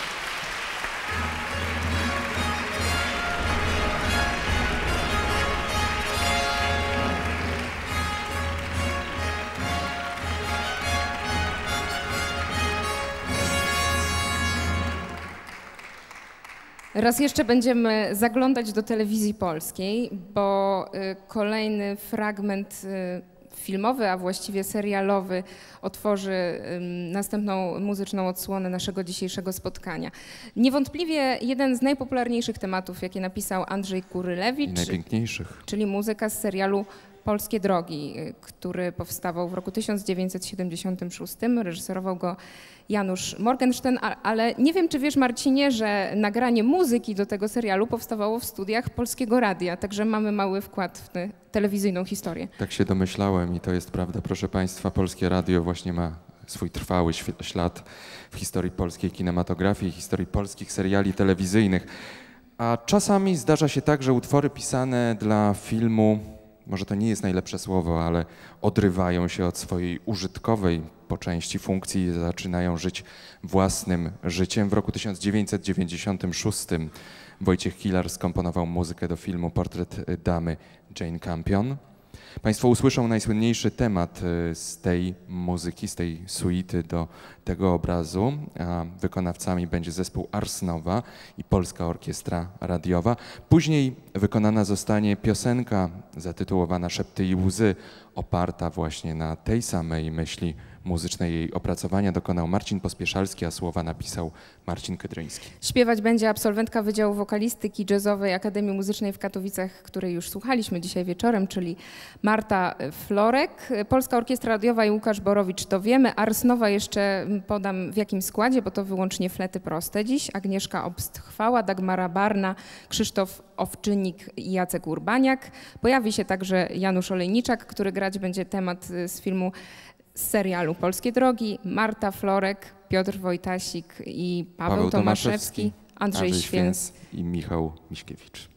Raz jeszcze będziemy zaglądać do telewizji polskiej, bo y, kolejny fragment y, filmowy, a właściwie serialowy otworzy y, następną muzyczną odsłonę naszego dzisiejszego spotkania. Niewątpliwie jeden z najpopularniejszych tematów, jakie napisał Andrzej Kurylewicz, I najpiękniejszych. czyli muzyka z serialu Polskie Drogi, który powstawał w roku tysiąc dziewięćset siedemdziesiątym szóstym. Reżyserował go Janusz Morgenstern, ale nie wiem, czy wiesz, Marcinie, że nagranie muzyki do tego serialu powstawało w studiach Polskiego Radia, także mamy mały wkład w tę telewizyjną historię. Tak się domyślałem i to jest prawda. Proszę Państwa, Polskie Radio właśnie ma swój trwały ślad w historii polskiej kinematografii, historii polskich seriali telewizyjnych. A czasami zdarza się tak, że utwory pisane dla filmu, może to nie jest najlepsze słowo, ale odrywają się od swojej użytkowej po części funkcji i zaczynają żyć własnym życiem. W roku tysiąc dziewięćset dziewięćdziesiątym szóstym Wojciech Kilar skomponował muzykę do filmu Portret damy Jane Campion. Państwo usłyszą najsłynniejszy temat z tej muzyki, z tej suity do tego obrazu. A wykonawcami będzie zespół Ars Nova i Polska Orkiestra Radiowa. Później wykonana zostanie piosenka zatytułowana Szepty i łzy, oparta właśnie na tej samej myśli muzycznej. Jej opracowania dokonał Marcin Pospieszalski, a słowa napisał Marcin Kydryński. Śpiewać będzie absolwentka Wydziału Wokalistyki Jazzowej Akademii Muzycznej w Katowicach, której już słuchaliśmy dzisiaj wieczorem, czyli Marta Florek. Polska Orkiestra Radiowa i Łukasz Borowicz, to wiemy. Ars Nova jeszcze podam w jakim składzie, bo to wyłącznie flety proste dziś. Agnieszka Obst-Chwała, Dagmara Barna, Krzysztof Owczynik i Jacek Urbaniak. Pojawi się także Janusz Olejniczak, który grać będzie temat z filmu, z serialu Polskie Drogi, Marta Florek, Piotr Wojtasik i Paweł, Paweł Tomaszewski, Tomaszewski, Andrzej, Andrzej Święc. Święc i Michał Miśkiewicz.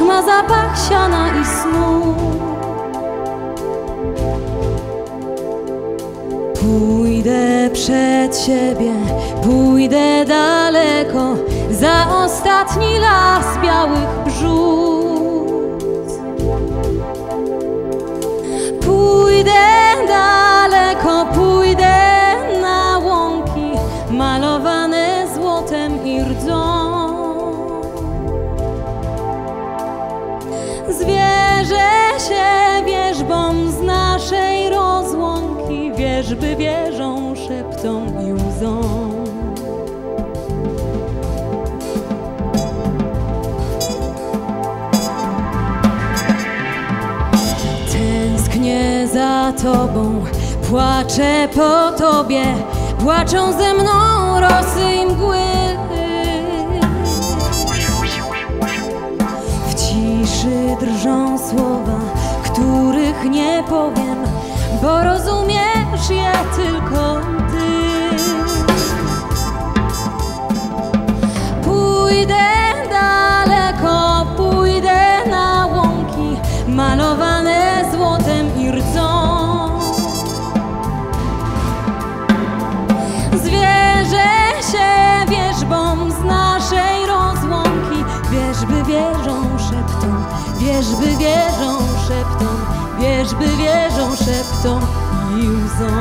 ma zapach siana i snu. Pójdę przed siebie, pójdę daleko, za ostatni las białych brzus. Pójdę daleko, pójdę na łąki malowane złotem i rdzą. Zwierzę się wierzbom z naszej rozłąki, wierzby wierzą szeptom i łzą. Tęsknię za tobą, płaczę po tobie, płaczą ze mną rosy i mgły. W ciszy drżą słowa, których nie powiem, bo rozumiesz je tylko ty. Pójdę daleko, pójdę na łąki malowane złotem i rdzą. Zwierzę się wierzbom z naszej rozłąki, wierzby wierzą szeptom, wierzby wierzą szeptom, wierzby wierzą szeptom i łzą.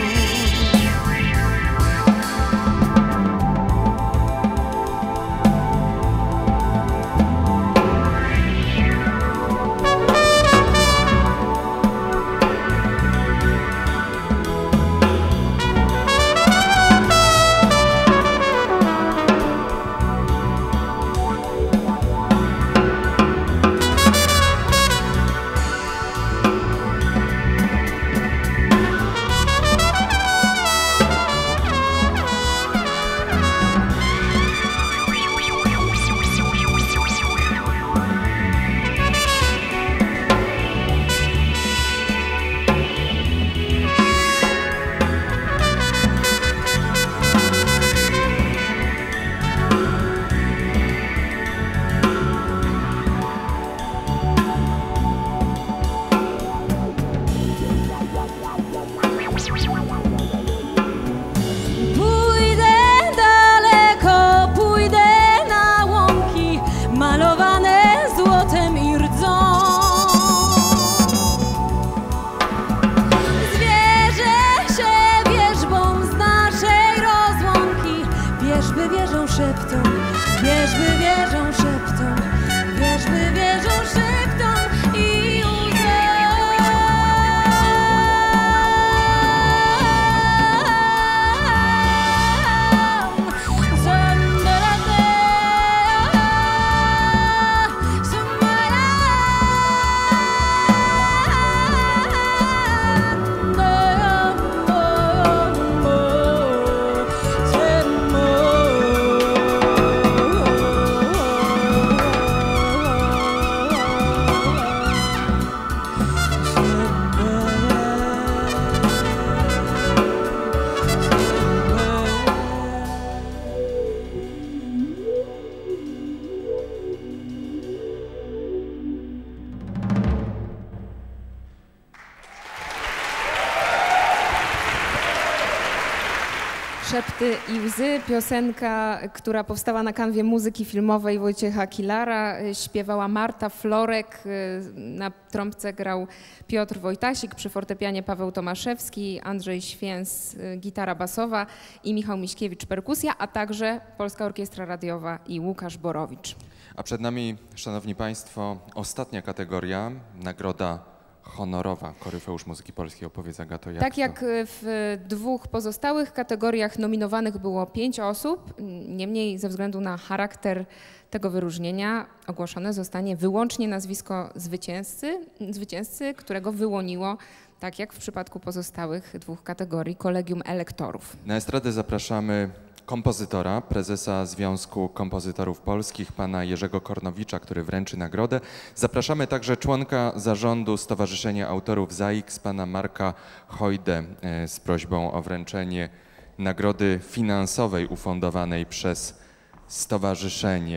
Szepty i łzy, piosenka, która powstała na kanwie muzyki filmowej Wojciecha Kilara. Śpiewała Marta Florek, na trąbce grał Piotr Wojtasik, przy fortepianie Paweł Tomaszewski, Andrzej Święs, gitara basowa i Michał Miśkiewicz, perkusja, a także Polska Orkiestra Radiowa i Łukasz Borowicz. A przed nami, szanowni państwo, ostatnia kategoria, nagroda honorowa Koryfeusz Muzyki Polskiej. Opowiedz, Agato, jak Tak to? jak w dwóch pozostałych kategoriach nominowanych było pięć osób, niemniej ze względu na charakter tego wyróżnienia ogłoszone zostanie wyłącznie nazwisko zwycięzcy, zwycięzcy, którego wyłoniło, tak jak w przypadku pozostałych dwóch kategorii, kolegium elektorów. Na estradę zapraszamy kompozytora, prezesa Związku Kompozytorów Polskich, pana Jerzego Kornowicza, który wręczy nagrodę. Zapraszamy także członka zarządu Stowarzyszenia Autorów Z A I X, pana Marka Hojdę, z prośbą o wręczenie nagrody finansowej ufundowanej przez stowarzyszenie.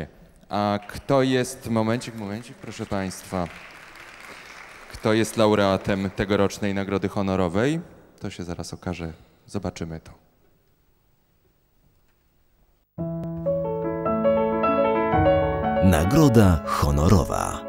A kto jest, momencik, momencik, proszę Państwa, kto jest laureatem tegorocznej nagrody honorowej? To się zaraz okaże, zobaczymy to. Nagroda honorowa.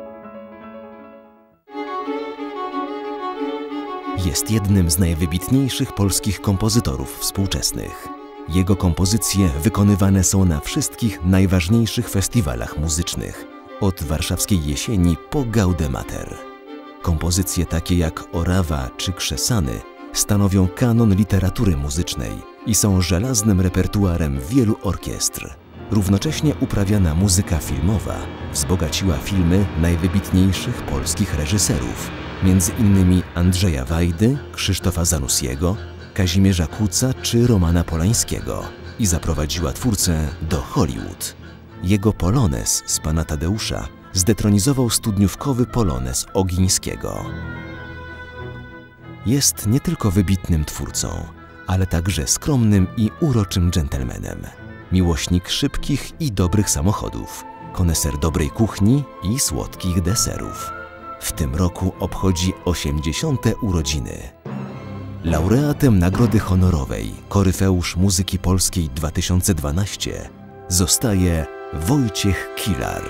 Jest jednym z najwybitniejszych polskich kompozytorów współczesnych. Jego kompozycje wykonywane są na wszystkich najważniejszych festiwalach muzycznych, od warszawskiej jesieni po Gaude Mater. Kompozycje takie jak Orawa czy Krzesany stanowią kanon literatury muzycznej i są żelaznym repertuarem wielu orkiestr. Równocześnie uprawiana muzyka filmowa wzbogaciła filmy najwybitniejszych polskich reżyserów, między innymi Andrzeja Wajdy, Krzysztofa Zanussiego, Kazimierza Kuca czy Romana Polańskiego i zaprowadziła twórcę do Hollywood. Jego polonez z Pana Tadeusza zdetronizował studniówkowy polonez Ogińskiego. Jest nie tylko wybitnym twórcą, ale także skromnym i uroczym dżentelmenem. Miłośnik szybkich i dobrych samochodów, koneser dobrej kuchni i słodkich deserów. W tym roku obchodzi osiemdziesiąte urodziny. Laureatem Nagrody Honorowej Koryfeusz Muzyki Polskiej dwa tysiące dwanaście zostaje Wojciech Kilar.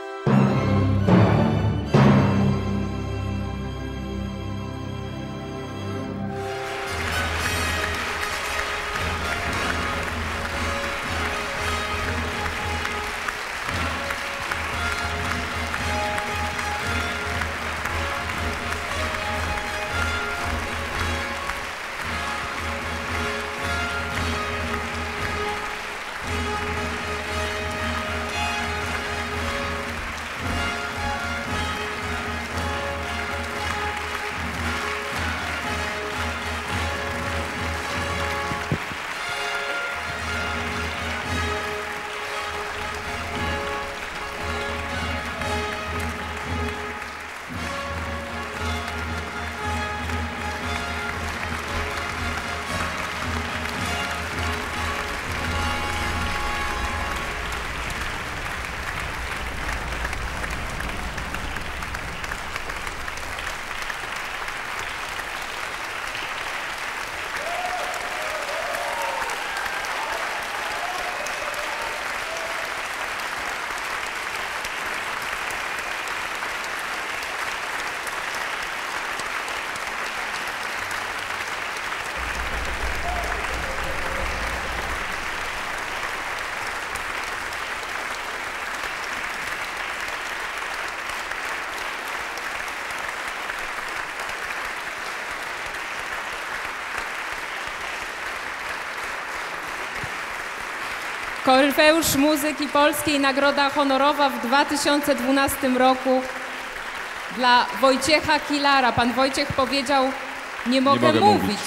Koryfeusz Muzyki Polskiej, nagroda honorowa w dwa tysiące dwunastym roku dla Wojciecha Kilara. Pan Wojciech powiedział, nie mogę, nie mogę mówić. mówić.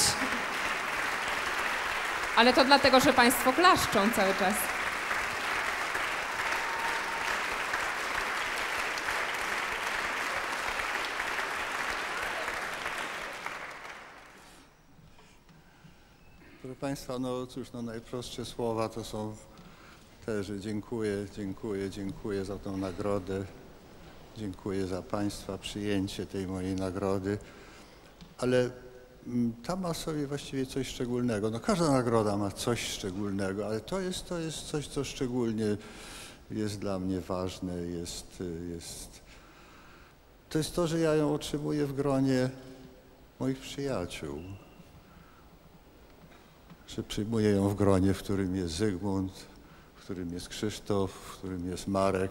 Ale to dlatego, że Państwo klaszczą cały czas. Proszę Państwa, no cóż, no najprostsze słowa to są te, że dziękuję, dziękuję, dziękuję za tę nagrodę. Dziękuję za Państwa przyjęcie tej mojej nagrody. Ale ta ma sobie właściwie coś szczególnego. No każda nagroda ma coś szczególnego, ale to jest, to jest coś, co szczególnie jest dla mnie ważne. Jest, jest, to jest to, że ja ją otrzymuję w gronie moich przyjaciół. Że przyjmuję ją w gronie, w którym jest Zygmunt, w którym jest Krzysztof, w którym jest Marek.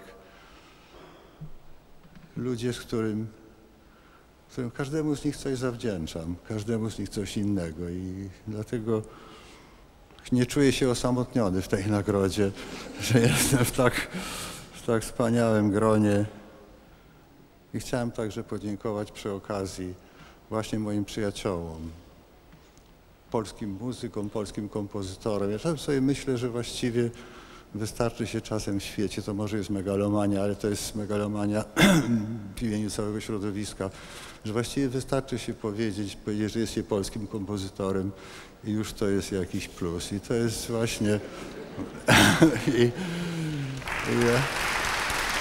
Ludzie, z którym, którym każdemu z nich coś zawdzięczam, każdemu z nich coś innego i dlatego nie czuję się osamotniony w tej nagrodzie, że jestem w tak, w tak wspaniałym gronie. I chciałem także podziękować przy okazji właśnie moim przyjaciołom, polskim muzykom, polskim kompozytorom. Ja czasem sobie myślę, że właściwie wystarczy się czasem w świecie, to może jest megalomania, ale to jest megalomania w imieniu całego środowiska, że właściwie wystarczy się powiedzieć, powiedzieć, że jest się polskim kompozytorem i już to jest jakiś plus. I to jest właśnie... I, i ja...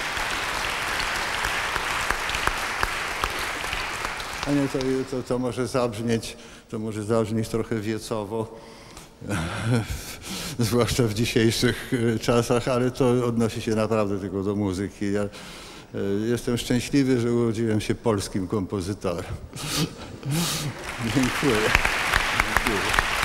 A nie, to, to, to może zabrzmieć, to może zabrzmieć trochę wiecowo, zwłaszcza w dzisiejszych czasach, ale to odnosi się naprawdę tylko do muzyki. Ja jestem szczęśliwy, że urodziłem się polskim kompozytorem. Dziękuję. Dziękuję.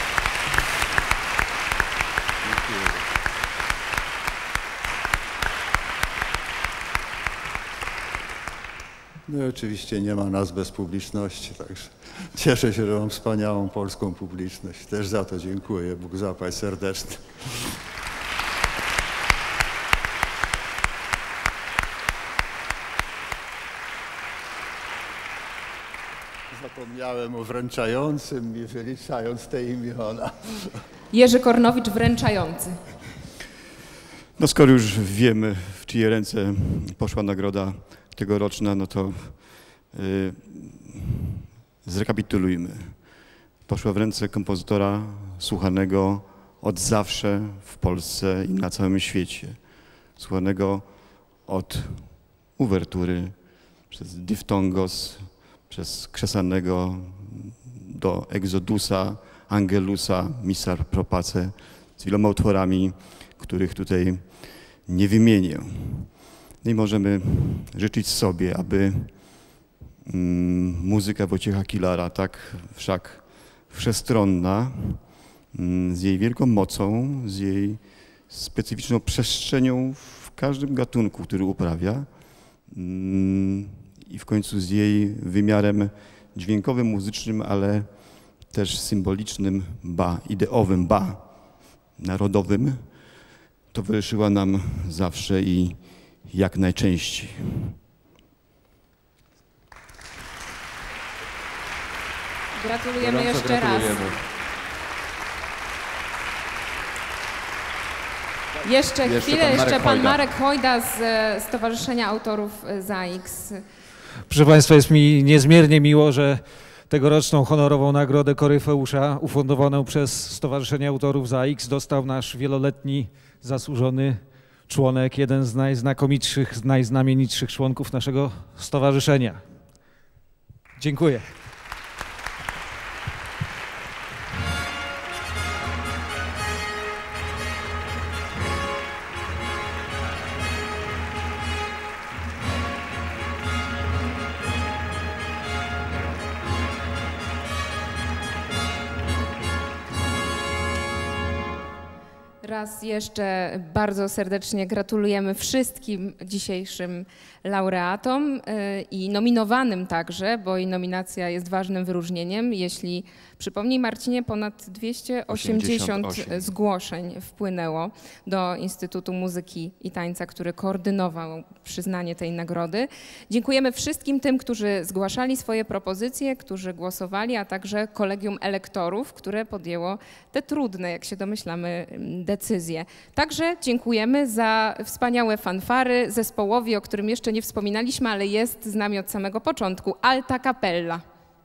No i oczywiście nie ma nas bez publiczności, także cieszę się, że mam wspaniałą polską publiczność. Też za to dziękuję. Bóg zapłać serdecznie. Zapomniałem o wręczającym i wyliczając te imiona. Jerzy Kornowicz, wręczający. No skoro już wiemy, w czyje ręce poszła nagroda tegoroczna, no to yy, zrekapitulujmy. Poszła w ręce kompozytora słuchanego od zawsze w Polsce i na całym świecie. Słuchanego od uwertury, przez Diftongos, przez Krzesanego do Exodusa, Angelusa, Misar Propace, z wieloma utworami, których tutaj nie wymienię. No i możemy życzyć sobie, aby mm, muzyka Wojciecha Kilara, tak wszak wszechstronna, mm, z jej wielką mocą, z jej specyficzną przestrzenią w każdym gatunku, który uprawia, mm, i w końcu z jej wymiarem dźwiękowym, muzycznym, ale też symbolicznym, ba, ideowym, ba, narodowym, towarzyszyła nam zawsze i jak najczęściej. Gratulujemy Gorąco jeszcze gratulujemy. raz. Jeszcze, Jeszcze chwilę, pan Marek jeszcze pan Hojda. Marek Hojda z e, Stowarzyszenia Autorów Z A X. Proszę Państwa, jest mi niezmiernie miło, że tegoroczną honorową nagrodę Koryfeusza ufundowaną przez Stowarzyszenie Autorów Z A X dostał nasz wieloletni, zasłużony członek, jeden z najznakomitszych, z najznamienitszych członków naszego stowarzyszenia. Dziękuję. Raz jeszcze bardzo serdecznie gratulujemy wszystkim dzisiejszym laureatom y, i nominowanym także, bo i nominacja jest ważnym wyróżnieniem. Jeśli, przypomnij Marcinie, ponad dwieście osiemdziesiąt osiemdziesiąt osiem zgłoszeń wpłynęło do Instytutu Muzyki i Tańca, który koordynował przyznanie tej nagrody. Dziękujemy wszystkim tym, którzy zgłaszali swoje propozycje, którzy głosowali, a także kolegium elektorów, które podjęło te trudne, jak się domyślamy, decyzje. Także dziękujemy za wspaniałe fanfary zespołowi, o którym jeszcze nie wspominaliśmy, ale jest z nami od samego początku, Alta Capella.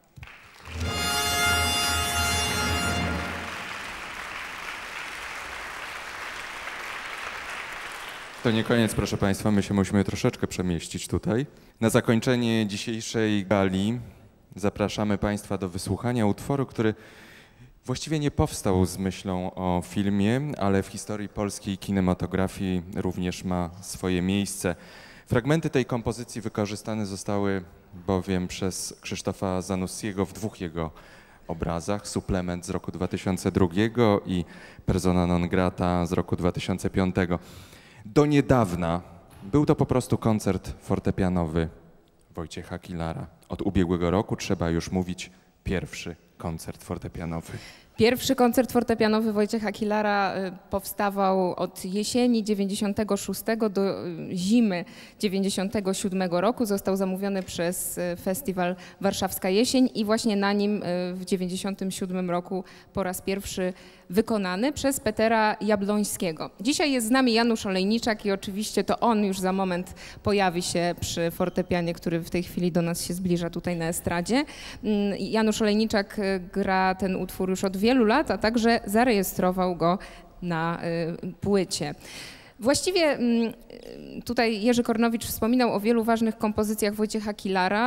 To nie koniec, proszę Państwa, my się musimy troszeczkę przemieścić tutaj. Na zakończenie dzisiejszej gali zapraszamy Państwa do wysłuchania utworu, który właściwie nie powstał z myślą o filmie, ale w historii polskiej kinematografii również ma swoje miejsce. Fragmenty tej kompozycji wykorzystane zostały bowiem przez Krzysztofa Zanussiego w dwóch jego obrazach, Suplement z roku dwa tysiące drugiego i Persona non grata z roku dwa tysiące piątego. Do niedawna był to po prostu koncert fortepianowy Wojciecha Kilara. Od ubiegłego roku trzeba już mówić pierwszy koncert fortepianowy. Pierwszy koncert fortepianowy Wojciecha Kilara y, powstawał od jesieni dziewięćdziesiątego szóstego do y, zimy dziewięćdziesiątego siódmego roku. Został zamówiony przez y, festiwal Warszawska Jesień i właśnie na nim y, w dziewięćdziesiątym siódmym roku po raz pierwszy wykonany przez Petera Jablońskiego. Dzisiaj jest z nami Janusz Olejniczak i oczywiście to on już za moment pojawi się przy fortepianie, który w tej chwili do nas się zbliża tutaj na estradzie. Mm, Janusz Olejniczak y, gra ten utwór już od wielu lat, a także zarejestrował go na y, płycie. Właściwie y, tutaj Jerzy Kornowicz wspominał o wielu ważnych kompozycjach Wojciecha Kilara,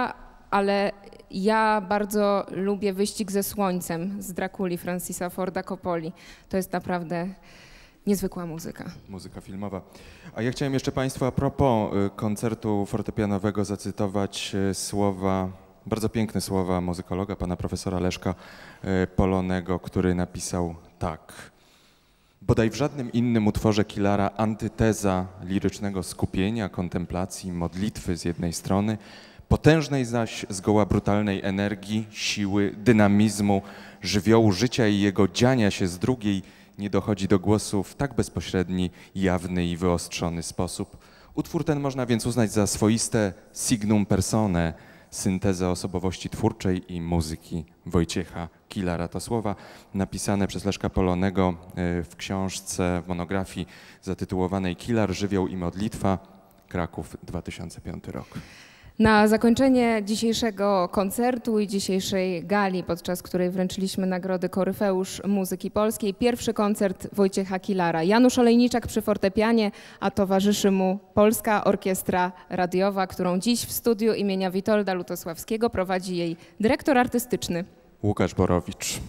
ale ja bardzo lubię Wyścig ze Słońcem z Drakuli Francisa Forda Coppoli. To jest naprawdę niezwykła muzyka. Muzyka filmowa. A ja chciałem jeszcze Państwu a propos koncertu fortepianowego zacytować słowa, bardzo piękne słowa muzykologa, pana profesora Leszka Polonego, który napisał tak. Bodaj w żadnym innym utworze Kilara antyteza lirycznego skupienia, kontemplacji, modlitwy z jednej strony, potężnej zaś zgoła brutalnej energii, siły, dynamizmu, żywiołu życia i jego dziania się z drugiej nie dochodzi do głosu w tak bezpośredni, jawny i wyostrzony sposób. Utwór ten można więc uznać za swoiste signum personae, syntezę osobowości twórczej i muzyki Wojciecha Kilara. To słowa napisane przez Leszka Polonego w książce, w monografii zatytułowanej Kilar, żywioł i modlitwa, Kraków, dwa tysiące piąty rok. Na zakończenie dzisiejszego koncertu i dzisiejszej gali, podczas której wręczyliśmy nagrody Koryfeusz Muzyki Polskiej, pierwszy koncert Wojciecha Kilara. Janusz Olejniczak przy fortepianie, a towarzyszy mu Polska Orkiestra Radiowa, którą dziś w studiu imienia Witolda Lutosławskiego prowadzi jej dyrektor artystyczny Łukasz Borowicz.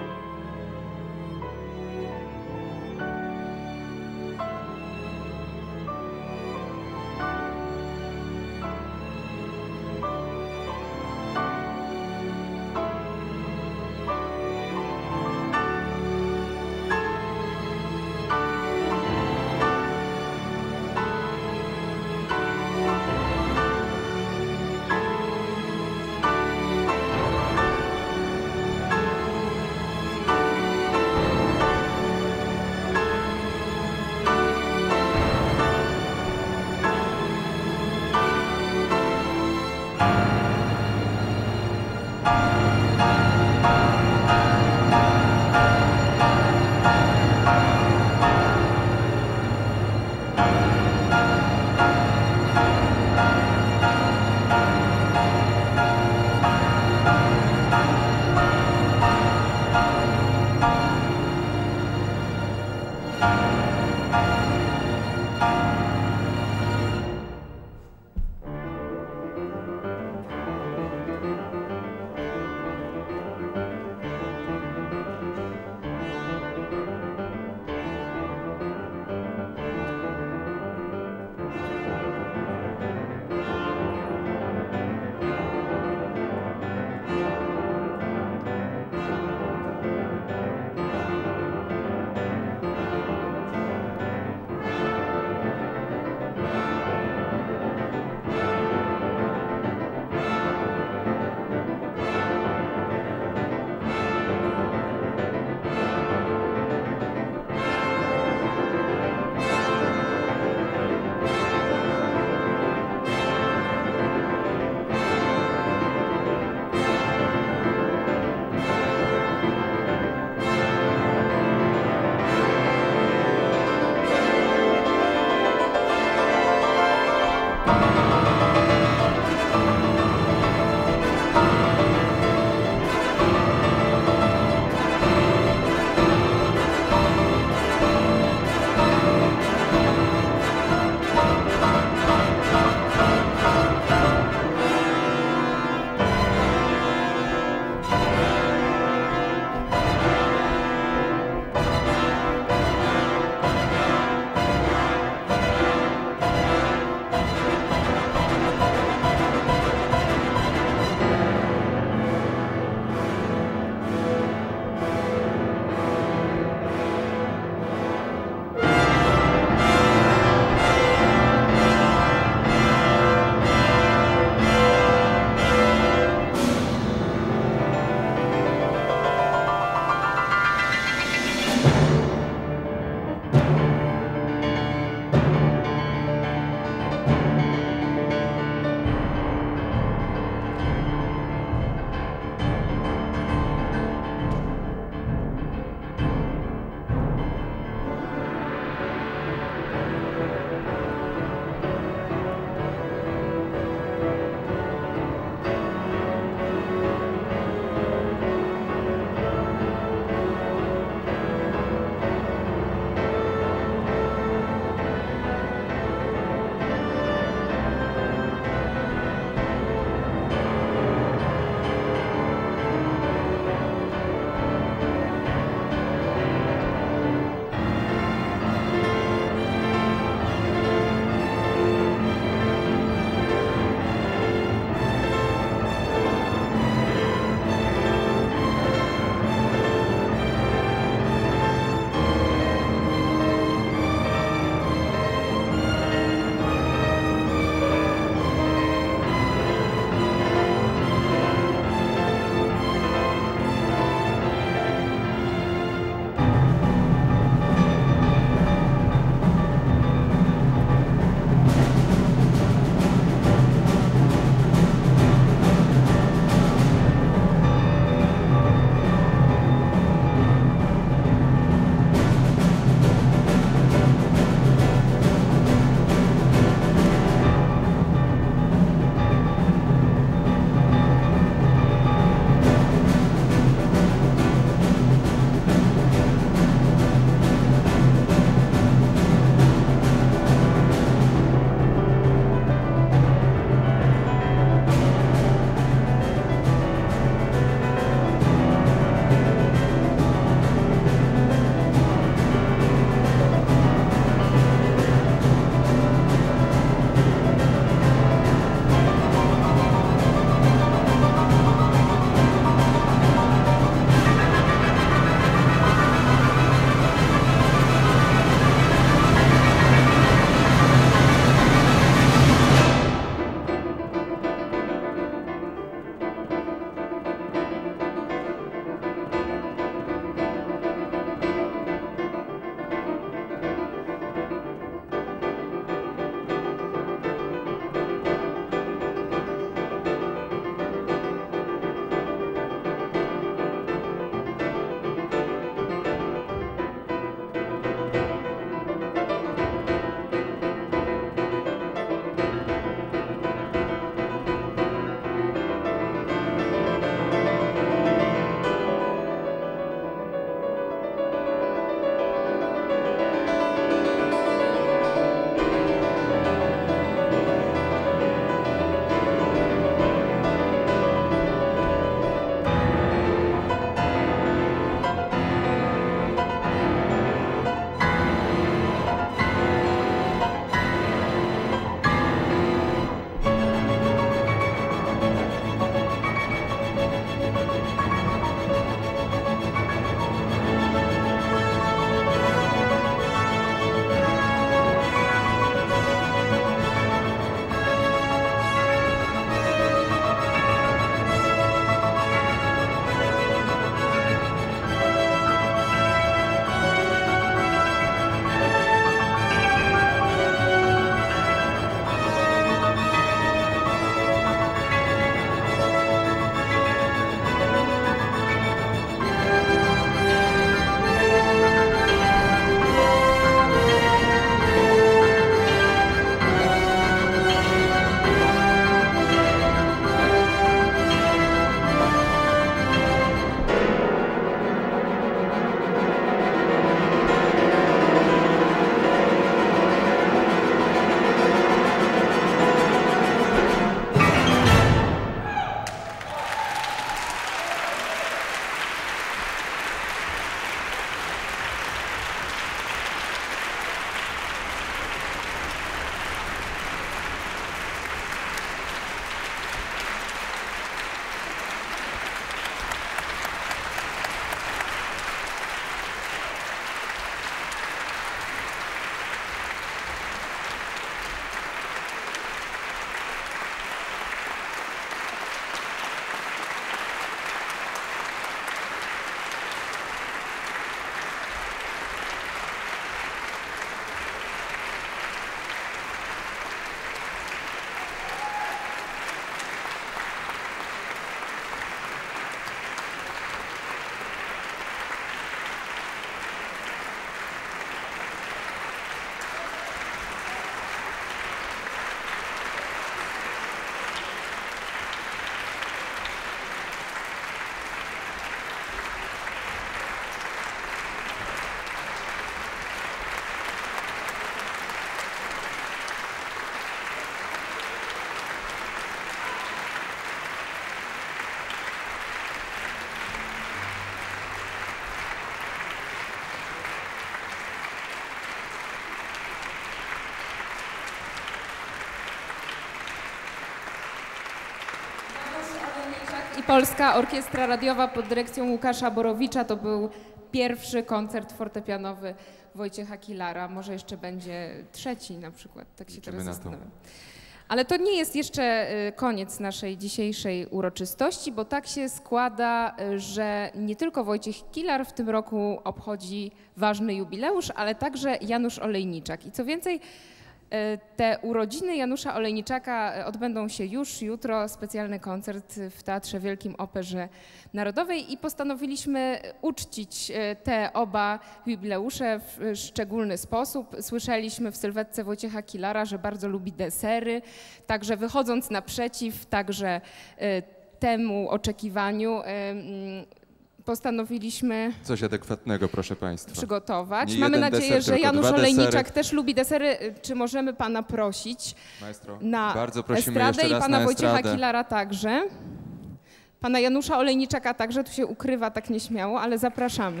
Polska Orkiestra Radiowa pod dyrekcją Łukasza Borowicza. To był pierwszy koncert fortepianowy Wojciecha Kilara. Może jeszcze będzie trzeci na przykład, tak się Liczymy teraz na to. zastanawiam. Ale to nie jest jeszcze y, koniec naszej dzisiejszej uroczystości, bo tak się składa, y, że nie tylko Wojciech Kilar w tym roku obchodzi ważny jubileusz, ale także Janusz Olejniczak. I co więcej, y, te urodziny Janusza Olejniczaka odbędą się już jutro, specjalny koncert w Teatrze Wielkim Operze Narodowej i postanowiliśmy uczcić y, te oba jubileusze w y, szczególny sposób. Słyszeliśmy w sylwetce Wojciecha Kilara, że bardzo lubi desery, także wychodząc naprzeciw także y, temu oczekiwaniu y, y, postanowiliśmy Coś adekwatnego, proszę Państwa. przygotować. Nie Mamy jeden nadzieję, deser, że tylko Janusz dwa Olejniczak desery. też lubi desery. Czy możemy Pana prosić Maestro, na bardzo prosimy estradę jeszcze i raz Pana na Wojciecha estradę. Kilara także. Pana Janusza Olejniczaka także, tu się ukrywa tak nieśmiało, ale zapraszamy.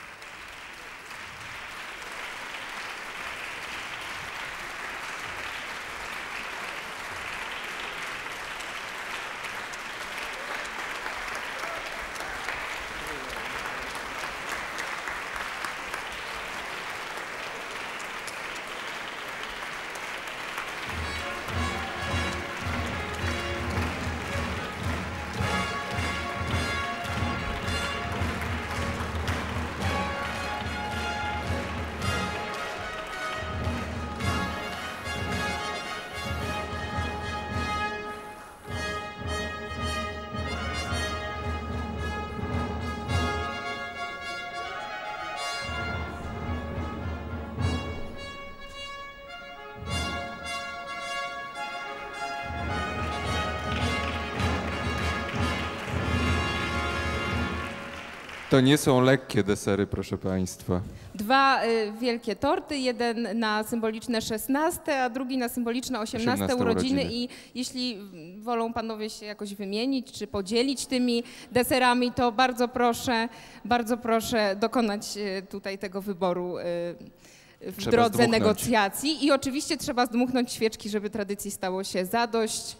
To nie są lekkie desery, proszę Państwa. Dwa y, wielkie torty, jeden na symboliczne szesnaste, a drugi na symboliczne osiemnaste, osiemnaste urodziny. urodziny. I jeśli wolą Panowie się jakoś wymienić czy podzielić tymi deserami, to bardzo proszę, bardzo proszę dokonać y, tutaj tego wyboru y, w Trzeba drodze zdmuchnąć. negocjacji. I oczywiście trzeba zdmuchnąć świeczki, żeby tradycji stało się zadość.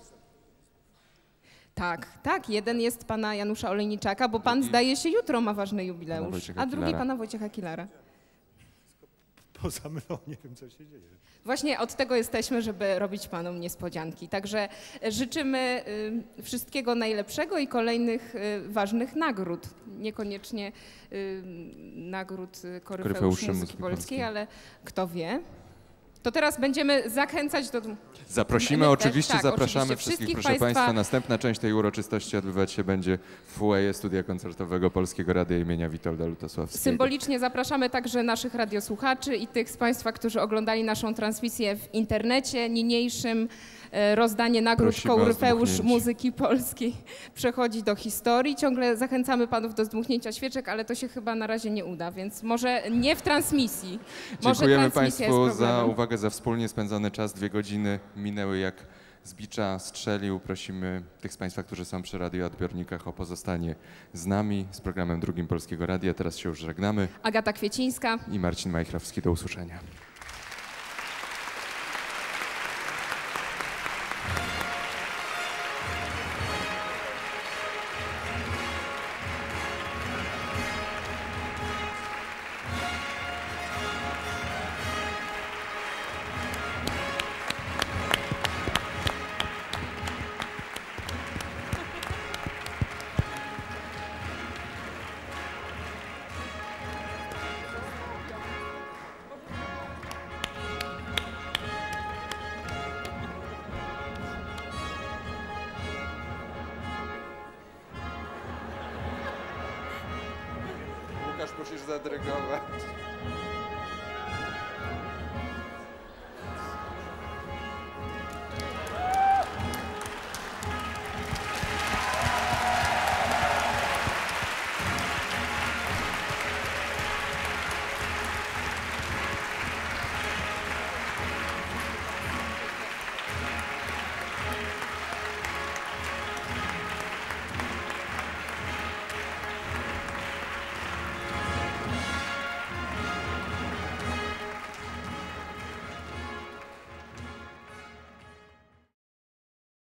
Tak, tak, jeden jest Pana Janusza Olejniczaka, bo Pan zdaje się jutro ma ważny jubileusz, Wojciecha a drugi Kilara. Pana Wojciecha Kilara. Poza mną nie wiem, co się dzieje. Właśnie od tego jesteśmy, żeby robić Panom niespodzianki. Także życzymy y, wszystkiego najlepszego i kolejnych y, ważnych nagród. Niekoniecznie y, nagród y, Koryfeusz Koryfeuszy Muzyki Muzyki Polskiej, Polskiej. ale kto wie. To teraz będziemy zachęcać do... Zaprosimy, My- oczywiście tak, zapraszamy oczywiście. wszystkich, Wszystkich proszę państwa- Państwa. Następna część tej uroczystości odbywać się będzie w foyer Studia Koncertowego Polskiego Radia imienia Witolda Lutosławskiego. Symbolicznie zapraszamy także naszych radiosłuchaczy i tych z Państwa, którzy oglądali naszą transmisję w internecie. Niniejszym e, rozdanie nagród Prosimy o Koryfeusz zdmuchnięcie. Muzyki Polskiej przechodzi do historii. Ciągle zachęcamy Panów do zdmuchnięcia świeczek, ale to się chyba na razie nie uda, więc może nie w transmisji. Może Dziękujemy transmisja Państwu jest za problemem. uwagę, za wspólnie spędzony czas. Dwie godziny minęły jak z bicza strzelił. Prosimy tych z Państwa, którzy są przy radioodbiornikach, o pozostanie z nami z programem Drugim Polskiego Radia. Teraz się już żegnamy Agata Kwiecińska. i Marcin Majchrowski. Do usłyszenia. Łukasz, musisz zadyrygować.